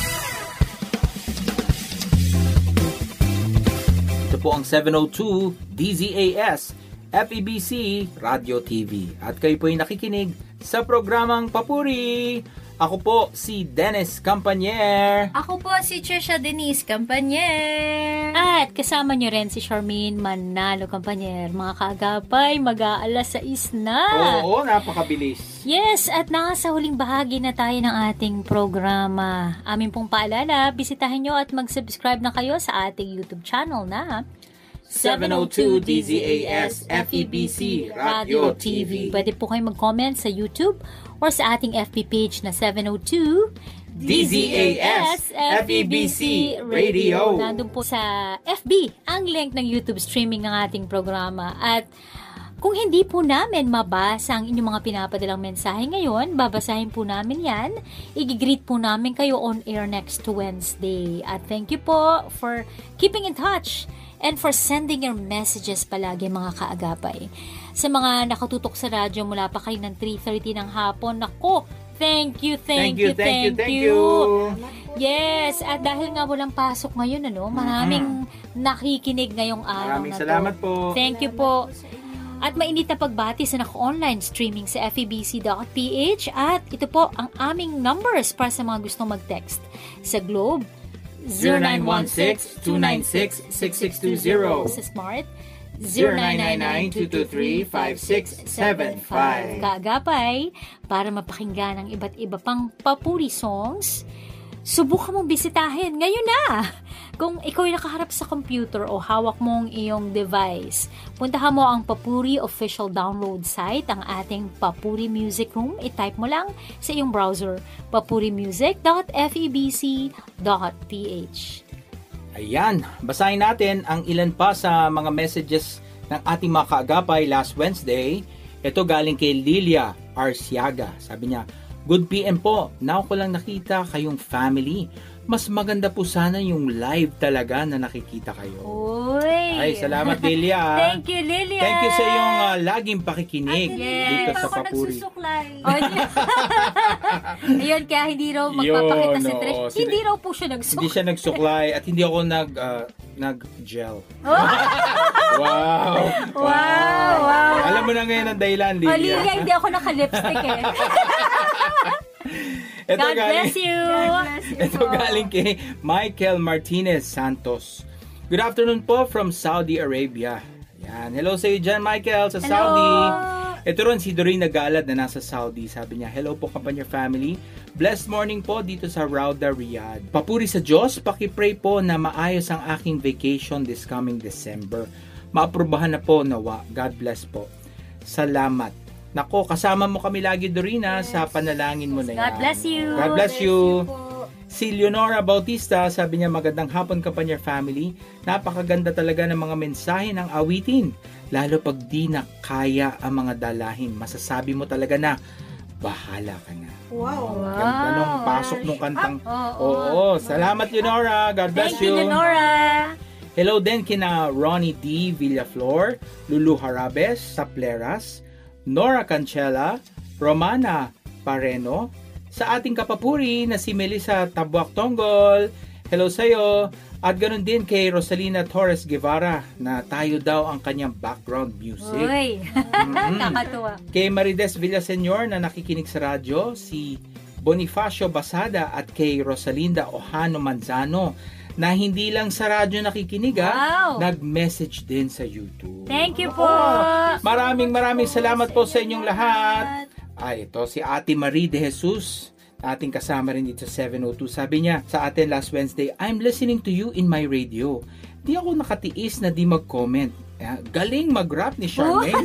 Ito po ang 702 DZAS FEBC Radio TV. At kayo po ay nakikinig sa programang Papuri. Ako po si Dennis Campanier. Ako po si Trisha Denise Campanier. At kasama nyo rin si Charmaine Manalo Campanier. Mga kaagapay, mag-aalas 6 na. Oo, napakabilis. Yes, at nasa huling bahagi na tayo ng ating programa. Amin pong paalala, bisitahin nyo at mag-subscribe na kayo sa ating YouTube channel na 702 DZAS FEBC Radio TV. Pwede po kayo mag-comment sa YouTube or sa ating FB page na 702 DZAS FEBC Radio. Nandun po sa FB ang link ng YouTube streaming ng ating programa. At kung hindi po namin mabasa ang inyong mga pinapadalang mensahe ngayon, babasahin po namin yan. I-greet po namin kayo on air next Wednesday. At thank you po for keeping in touch and for sending your messages palagi, mga kaagapay. Sa mga nakatutok sa radyo mula pa kayo ng 3:30 ng hapon, nako, thank you. Yes, at dahil nga walang pasok ngayon, maraming nakikinig ngayong araw Maraming na to. salamat po. Thank you po. At mainit na pagbati sa naka-online streaming sa febc.ph. At ito po ang aming numbers para sa mga gustong mag-text. Sa Globe, 0916-296-6620. Sa Smart, 0999-223-5675. Kaagapay, para mapakinggan ang iba't iba pang papuri songs, subukan mong bisitahin ngayon na. Kung ikaw ay nakaharap sa computer o hawak mong iyong device, puntahan mo ang Papuri official download site, ang ating Papuri Music Room. I-type mo lang sa iyong browser, papurimusic.febc.ph. Ayan, basahin natin ang ilan pa sa mga messages ng ating mga kaagapay last Wednesday. Ito galing kay Lilia Arciaga. Sabi niya, "Good PM po. Now ko lang nakita kayong family. Mas maganda po sana yung live talaga na nakikita kayo." Uy! Ay, salamat Lilia. Thank you, Lilia. Thank you sa iyong laging pakikinig dito sa Papuri. Ayun, kaya hindi raw magpapakita si Trish. Oo, Hindi raw po siya nagsuklay. Hindi siya nagsuklay at hindi ako nag-gel. Wow! Wow! Alam mo na ngayon ang dahilan, Lilia. Lilia, hindi ako naka-lipstick eh. God bless you! Ito galing kay Michael Martinez Santos. Good afternoon po from Saudi Arabia. Yan. Hello sa iyo dyan, Michael, sa Saudi. Ito rin si Doreen Nagalad na nasa Saudi. Sabi niya, "Hello po Kapanyar family. Blessed morning po dito sa Rauda, Riyadh. Papuri sa Diyos, pakipray po na maayos ang aking vacation this coming December. Maaprubahan na po nawa. God bless po. Salamat." Nako, kasama mo kami lagi, Dorina, sa panalangin mo na yan. God bless you. God bless you. Si Leonora Bautista, sabi niya, "Magandang hapon Kapanyar family. Napakaganda talaga ng mga mensahe ng awitin. Lalo pag di na kaya ang mga dalahin. Masasabi mo talaga na, bahala ka na." Wow. Ganda nung pasok nung kantang. Oo. Salamat, Leonora. God bless you. Thank you, Leonora. Hello din kina Ronnie D. Villaflor, Lulu Harabes, Sapleras, Nora Cancela, Romana Pareno, sa ating kapapuri na si Melissa Tabuak Tonggol. Hello sa'yo. At ganoon din kay Rosalina Torres Guevara na tayo daw ang kanyang background music. Uy, nakakatuwa. Kay Marides Villaseñor na nakikinig sa radyo, si Bonifacio Basada at kay Rosalinda Ohano Manzano na hindi lang sa radyo nakikinig, nag-message din sa YouTube. Thank you po. Maraming salamat po sa inyong lahat. Ito si Ate Marie de Jesus, ating kasama rin dito sa 702. Sabi niya sa atin last Wednesday, "I'm listening to you in my radio. Di ako nakatiis na di mag-comment." Galing mag-rap ni Charmaine.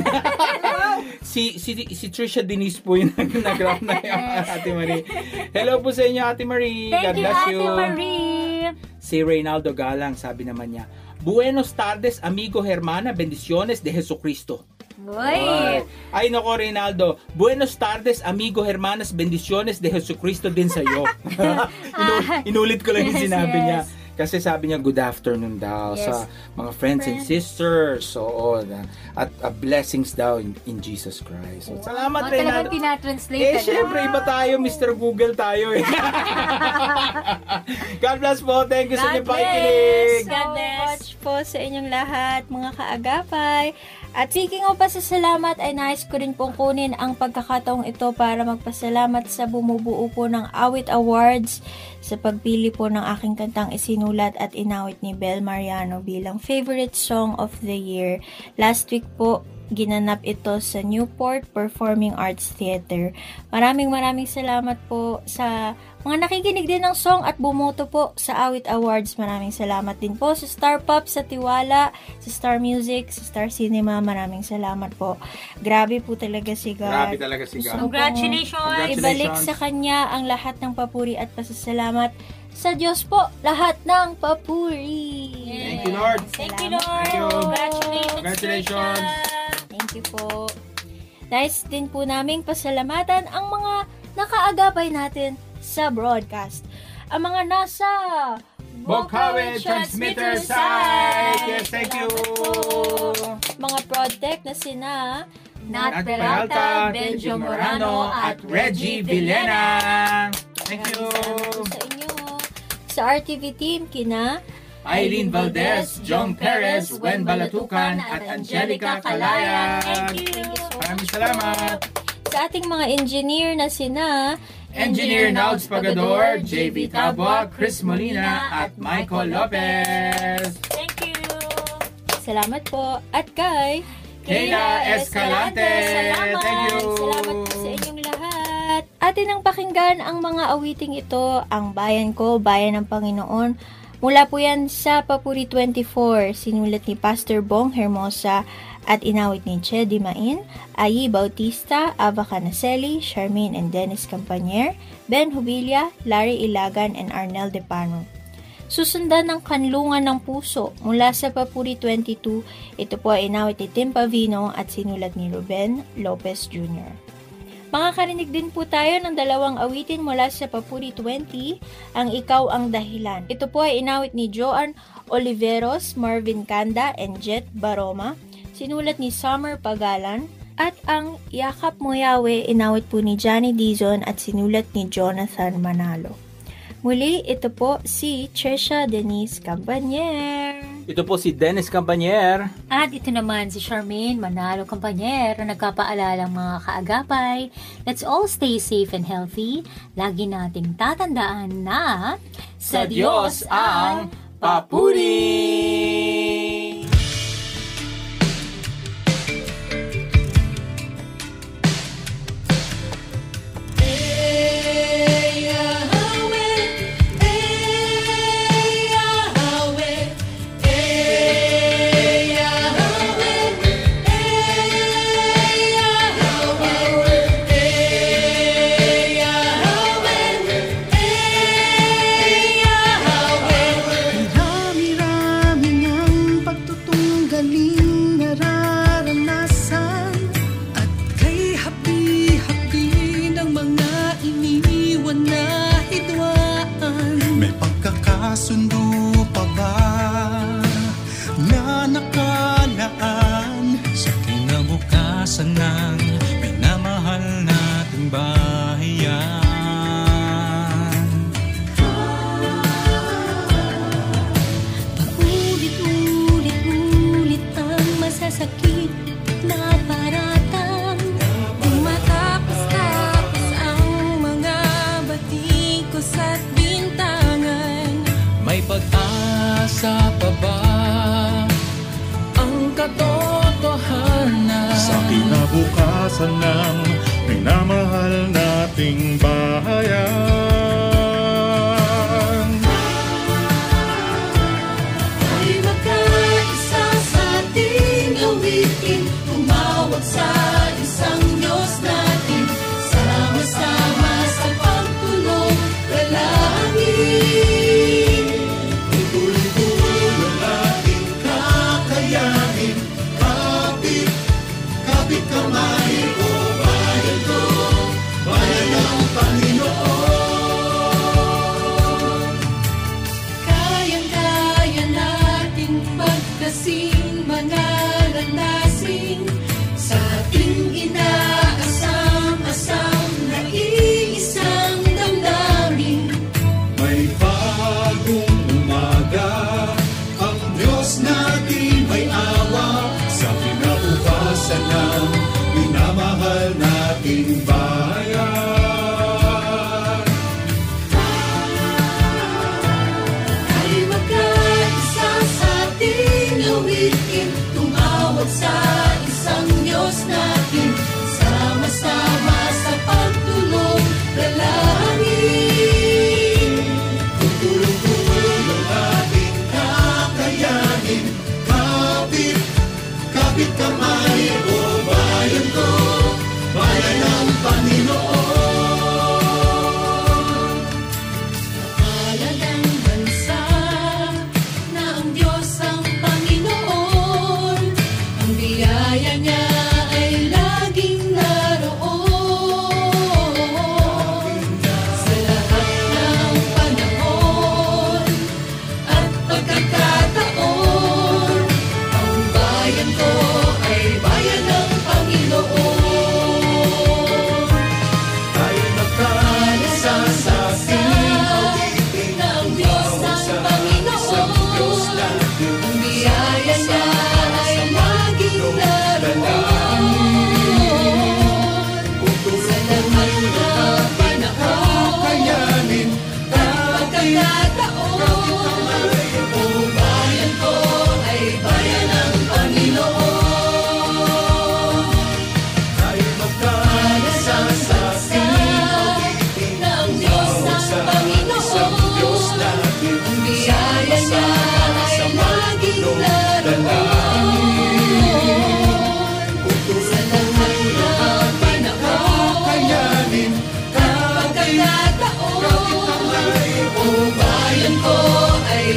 si Trisha Denise po yung nag-rap na yung Ate Marie. Hello po sa inyo, Ate Marie. God bless you. Ate Marie. Si Reynaldo Galang, sabi naman niya, "Buenos tardes, amigo hermana, bendiciones de Jesucristo." Ay nako, Reynaldo. Buenos tardes, amigo hermanas, bendiciones de Jesucristo din sa'yo. Inulit ko lang yung sinabi niya. Kasi sabi niya, good afternoon daw sa mga friends and sisters. So, at blessings daw in Jesus Christ. So, salamat, Reynaldo. Talagang tinatranslate. Syempre, iba tayo. Mr. Google tayo. God bless po. Thank you sa inyong pakikinig. God bless po sa inyong lahat, mga kaagapay. At speaking of pasasalamat, ay nais ko rin pong kunin ang pagkakataong ito para magpasalamat sa bumubuo po ng Awit Awards sa pagpili po ng aking kantang isinulat at inawit ni Bel Mariano bilang Favorite Song of the Year. Last week po, ginanap ito sa Newport Performing Arts Theater. Maraming salamat po sa mga nakikinig din ng song at bumoto po sa Awit Awards. Maraming salamat din po sa Star Pop, sa Tiwala, sa Star Music, sa Star Cinema. Maraming salamat po. Grabe po talaga si God. Grabe talaga si God. Congratulations! Ibalik sa Kanya ang lahat ng papuri at pasasalamat. Sa Diyos po, lahat ng papuri. Thank you, Lord. Thank you, Lord. Thank you. Congratulations. Thank you po. Nice din po naming pasalamatan ang mga nakaagapay natin sa broadcast. Ang mga nasa Bocaue Transmitter Site. Yes, thank you. Mga Prodtech na sina Nat Peralta, Benjo Morano, at Reggie Villena. Thank you. Sa inyo. Sa RTV team, kina Eileen Valdez, John Perez, Wen Balatukan, at Angelica Calayan. Thank you. Maraming salamat. Sa ating mga engineer na sina Engineer Nalds Pagador, JV Tabua, Chris Molina, at Michael Lopez. Thank you. Salamat po. At kay Kayla Escalante. Salamat. Thank you. Salamat po sa inyong lahat. Atin ang pakinggan ang mga awiting ito, Ang Bayan Ko, Bayan ng Panginoon. Mula po yan sa Papuri 24, sinulat ni Pastor Bong Hermosa at inawit ni Che Dimain, Ayi Bautista, Ava Canaceli, Charmaine and Dennis Campanier, Ben Hubilia, Larry Ilagan, and Arnel De Pano. Susundan ng Kanlungan ng Puso mula sa Papuri 22. Ito po ay inawit ni Tim Pavino at sinulat ni Ruben Lopez Jr. Makakarinig din po tayo ng dalawang awitin mula sa Papuri 20, ang Ikaw ang Dahilan. Ito po ay inawit ni Joan Oliveros, Marvin Canda, and Jet Baroma. Sinulat ni Summer Pagalan. At ang Yakap Mo Yahweh, inawit po ni Johnny Dizon at sinulat ni Jonathan Manalo. Muli, ito po si Trisha Denise Campanyer. Ito po si Dennis Campanyer. At ito naman si Charmaine Manalo Campanyer na nagpapaalalang mga kaagapay. Let's all stay safe and healthy. Lagi nating tatandaan na sa Diyos ang papuri! Sundo pa ba na nakalaan sa kinabukasan ng minamahal nating bahayan? Paulit-ulit ang masasakit na paratang kung matapos-tapos ang mga batikos at may pag-asa pa ba ang katotohanan sa kinabukasan ng minamahal nating bahayan? Ay magkaisa sa ating awitin, tumawag sa isang Diyos natin, sama-sama sa pagtulong dalangin. Kayang-kaya nating pagdasin mga landasin sa ating inaasam-asam na iisang damdamin. May bagong umaga, ang Diyos natin may awa sa kinabukasan ng minamahal nating bayan. Ay magkaisa sa ating awitin, tumawag sa isang Diyos natin, sama-sama sa pagtulong dalangin. Tutulong-tulong ating kakayanin, kapit kamay o bayan ko, bayan ng Panginoon. Mahalagang bansa na ang Diyos ang Panginoon, ang biyaya niya ay laging naroon. Sa lahat ng panahon at pagkakataon, ang bayan ko ay bayan ng Panginoon. Ay magkaisa sa ating awitin, Na ang Diyos ang Panginoon, ang biyaya niya ay laging naroon. Sa lahat ng panahon at pagkakataon, ang bayan ko ay bayan ng Panginoon. ay magkaisa sa ating awitin, Na ang Diyos ang Panginoon, ang biyaya niya ay laging naroon. Sa lahat ng panahon at pagkakataon, ang bayan ko ay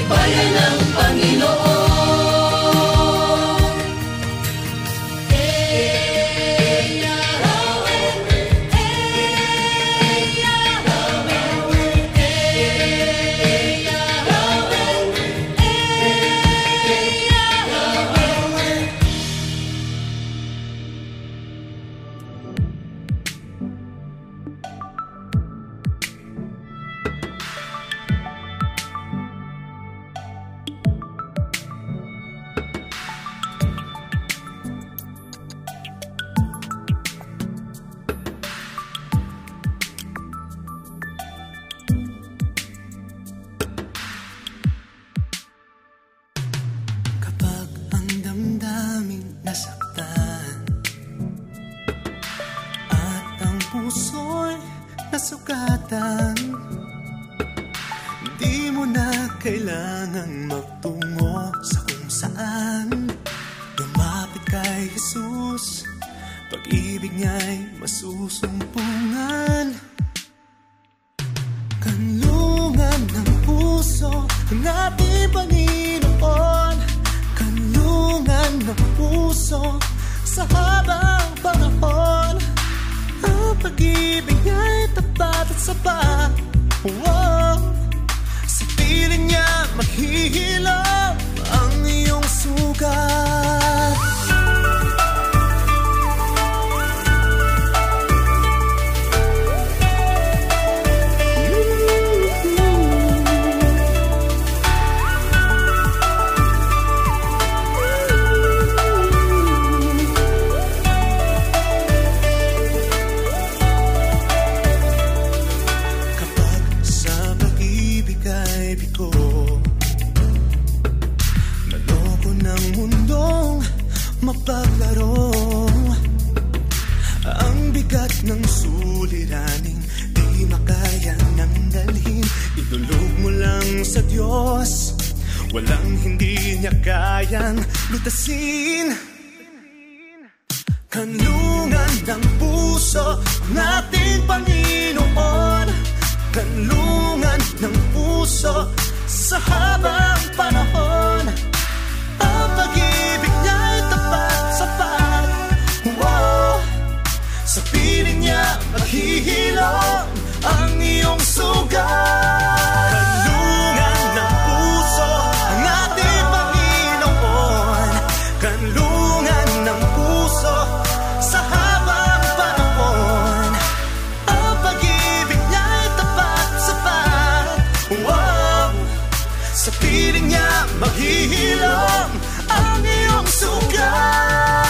nasasaktan. Di mo na kailangang magtungo sa kung saan. Lumapit kay Jesus, pag-ibig niya'y masusumpungan. Kanlungan ng puso ang ating Panginoon. Kanlungan ng puso sa habang panahon. Ang pag-ibig niya'y tapat at sapat. Sa piling niya maghihilom ang iyong sugat. Mapaglaro ang bigat ng suliraning di makayang nang dalhin. Idulog mo lang sa Diyos, walang hindi niya kayang lutasin. Kanlungan ng puso ng ating Panginoon. Kanlungan ng puso sa habang panahon. Ang pag-ibig niya'y tapat, sapat. Sa piling niya maghihilom ang iyong sugat. Kanlungan ng puso ang ating Panginoon. Kanlungan ng puso sa habang panahon. Ang pag-ibig niya'y tapat, sapat. Sa piling niya maghihilom ang iyong sugat.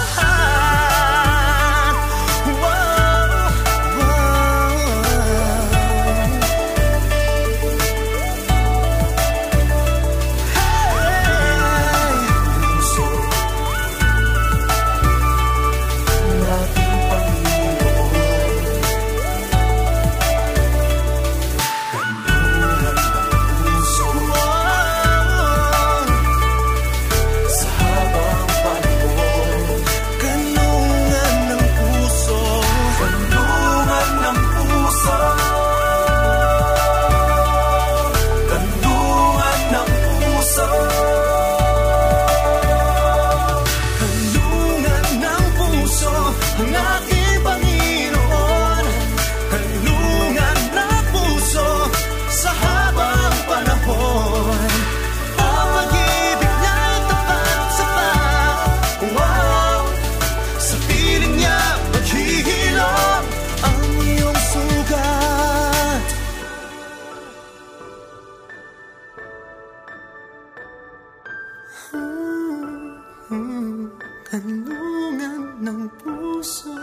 Kanlungan ng puso.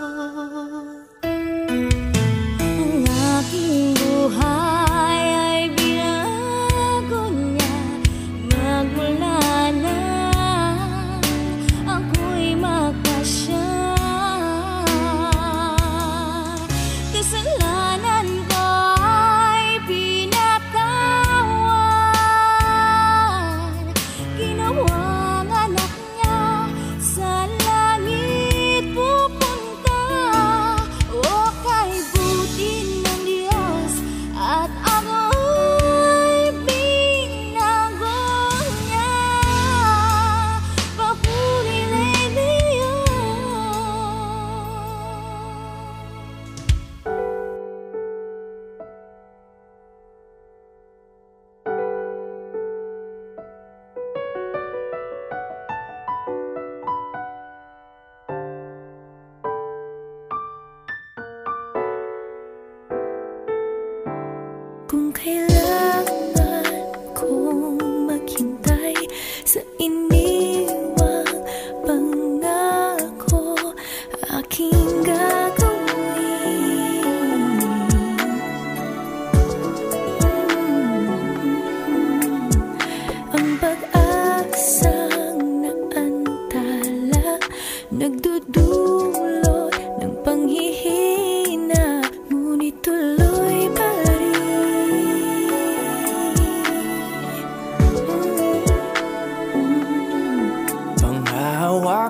Ang aking buhay ay binago niya. Magmula na ako'y magpasya. Kasalanan ko ay pinatawan. Ginawang anak niya sa lahat.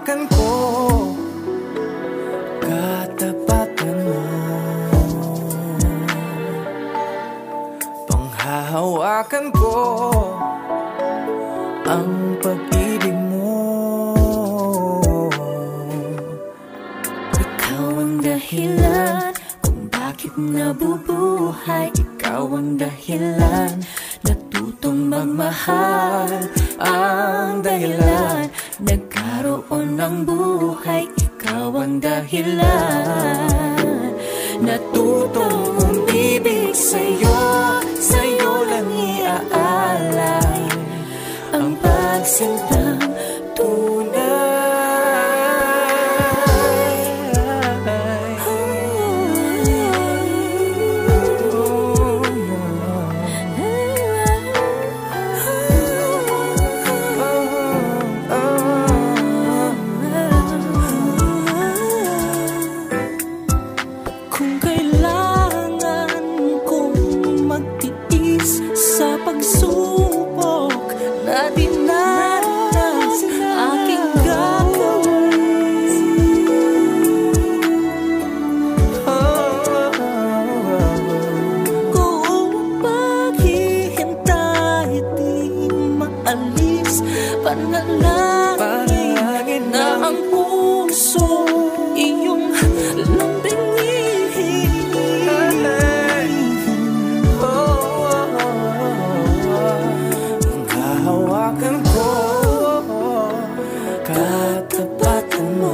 Panghahawakan ko katapatan mo. Panghahawakan ko ang pag-ibig mo. Ikaw ang dahilan kung bakit nabubuhay. Ikaw ang dahilan natutong magmahal. Ang dahilan nagkaroon ng buhay. Ikaw ang dahilan natutong umibig sa'yo. Sa'yo lang iaalay ang pagsintang tunay. Kung kailangan kong magtiis sa pagsubok na dinanas, aking gagawin. Kung paghihintay di maalis, panalangin na ang puso iyong lambingin. Panghahawakan ko katapatan mo.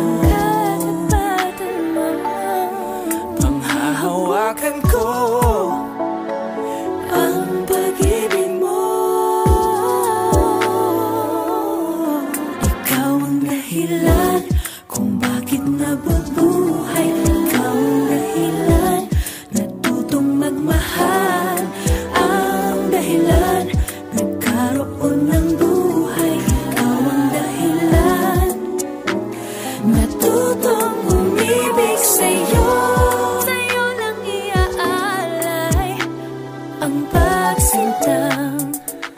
Panghahawakan ko ang pag-ibig mo. Ikaw ang dahilan kung bakit nabubuhay. Ikaw ang dahilan natutong magmahal. Ang dahilan nagkaroon ng buhay. Ikaw ang dahilan natutong umibig sa'yo. Sa'yo lang iaalay ang pagsintang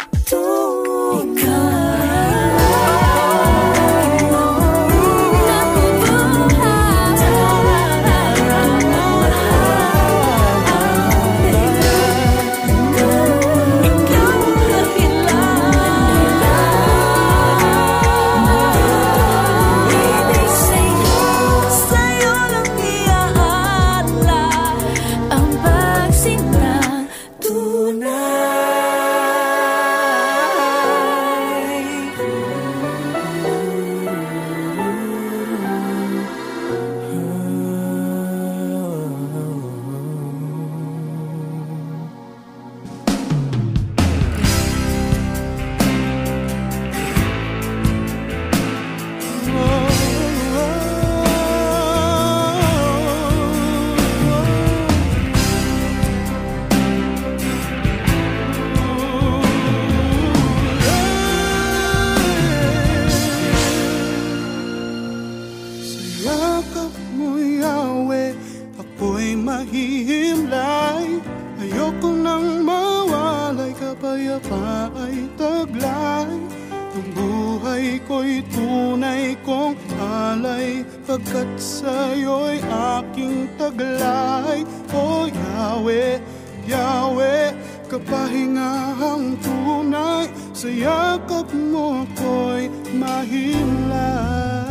Yakap mo, Yahweh, ako'y mahihimlay. Ayoko nang mawalay, kapayapa ay taglay. Ang buhay ko'y tunay kong alay, pagkat sa'yo'y aking taglay. O Yahweh, Yahweh, kapahingahang tunay, sa yakap mo ako'y mahimlay.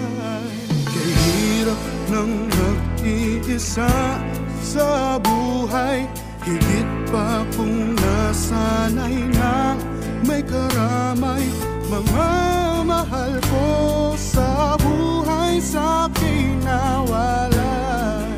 Hirap ng nag-iisa sa buhay, higit pa kung nasanay na may karamay. Mga mahal ko sa buhay sa'kin nawalay.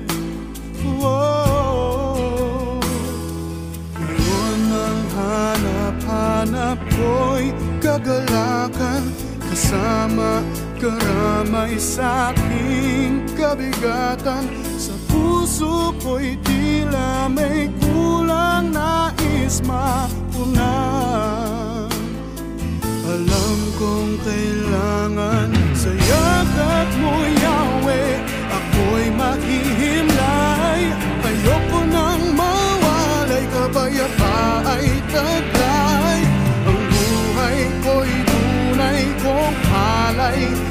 Ngayon ang hanap-hanap ko'y kagalakan, kasama karamay sa'king kabigatan. Sa puso ko'y tila may kulang, nais mapunan. Alam kong kailangan sa yakap mo, Yahweh, ako'y mahihimlay. Ayoko nang mawalay, kapayapa ay taglay. Ang buhay ko'y tunay kong alay,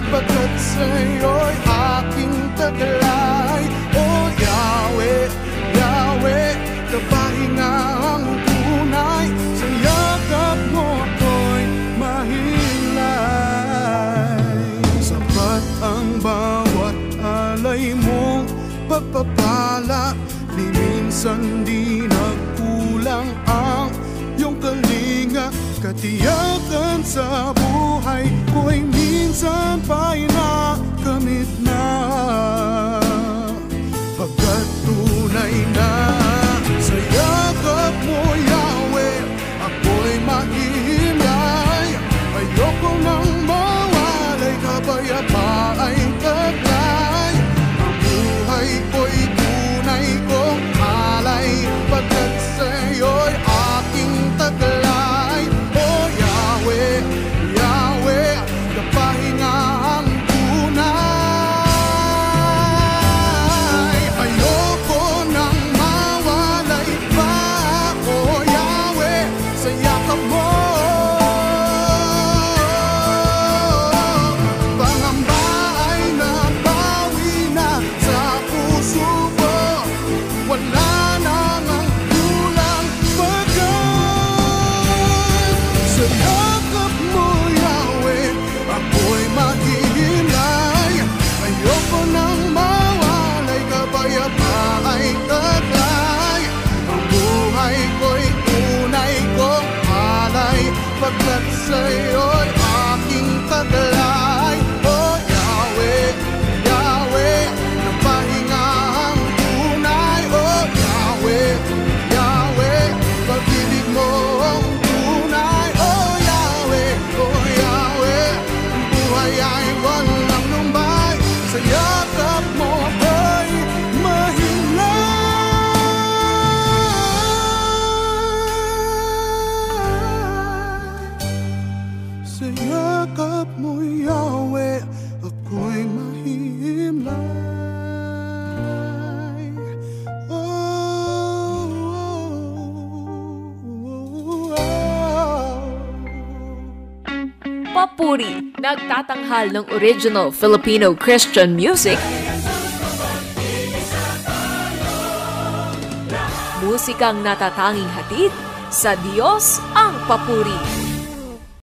sa'yo'y aking taglay. O Yahweh, Yahweh, kapahinga ang tunay. Sa yakap mo ako'y mahilay. Sapat ang bawat alay mong pagpapala, ni minsan di nagkulang ang iyong kalinga. Katiyakan sa buhay ko'y minsan pa'y nakamit na, pagkat tunay na sa yakap mo, Yahweh, ako'y mahihimlay. Ayoko nang mawalay, kapayapaan taglay. Ang buhay ko'y tunay kong alay, pagkat sa'yo'y aking taglay. O Yahweh, Yahweh, kapahinga ang tunay. Ayoko nang mawalay pa, o Yahweh, sa yakap mo. Pangamba ay nabawi na sa puso ko, wala nang ang kulang pagkat sa yakap mo, Yahweh, ako'y mahihimlay. Ayoko nang mawalay, kapayapaan taglay. Ang buhay ko'y tunay kong alay, pagkat sa'yo'y aking taglay. O Yahweh, Yahweh, kapahinga ang tunay. O Yahweh, Yahweh, pag-ibig mo ang tunay. O Yahweh, ang buhay ay walang lumbay. Sa yakap mo ako'y mahilay. Sa yakap mo, Yahweh, ako'y mahihimlay. Papuri, nagtatanghal ng original Filipino Christian music, musikang natatanging hatid sa Diyos ang papuri.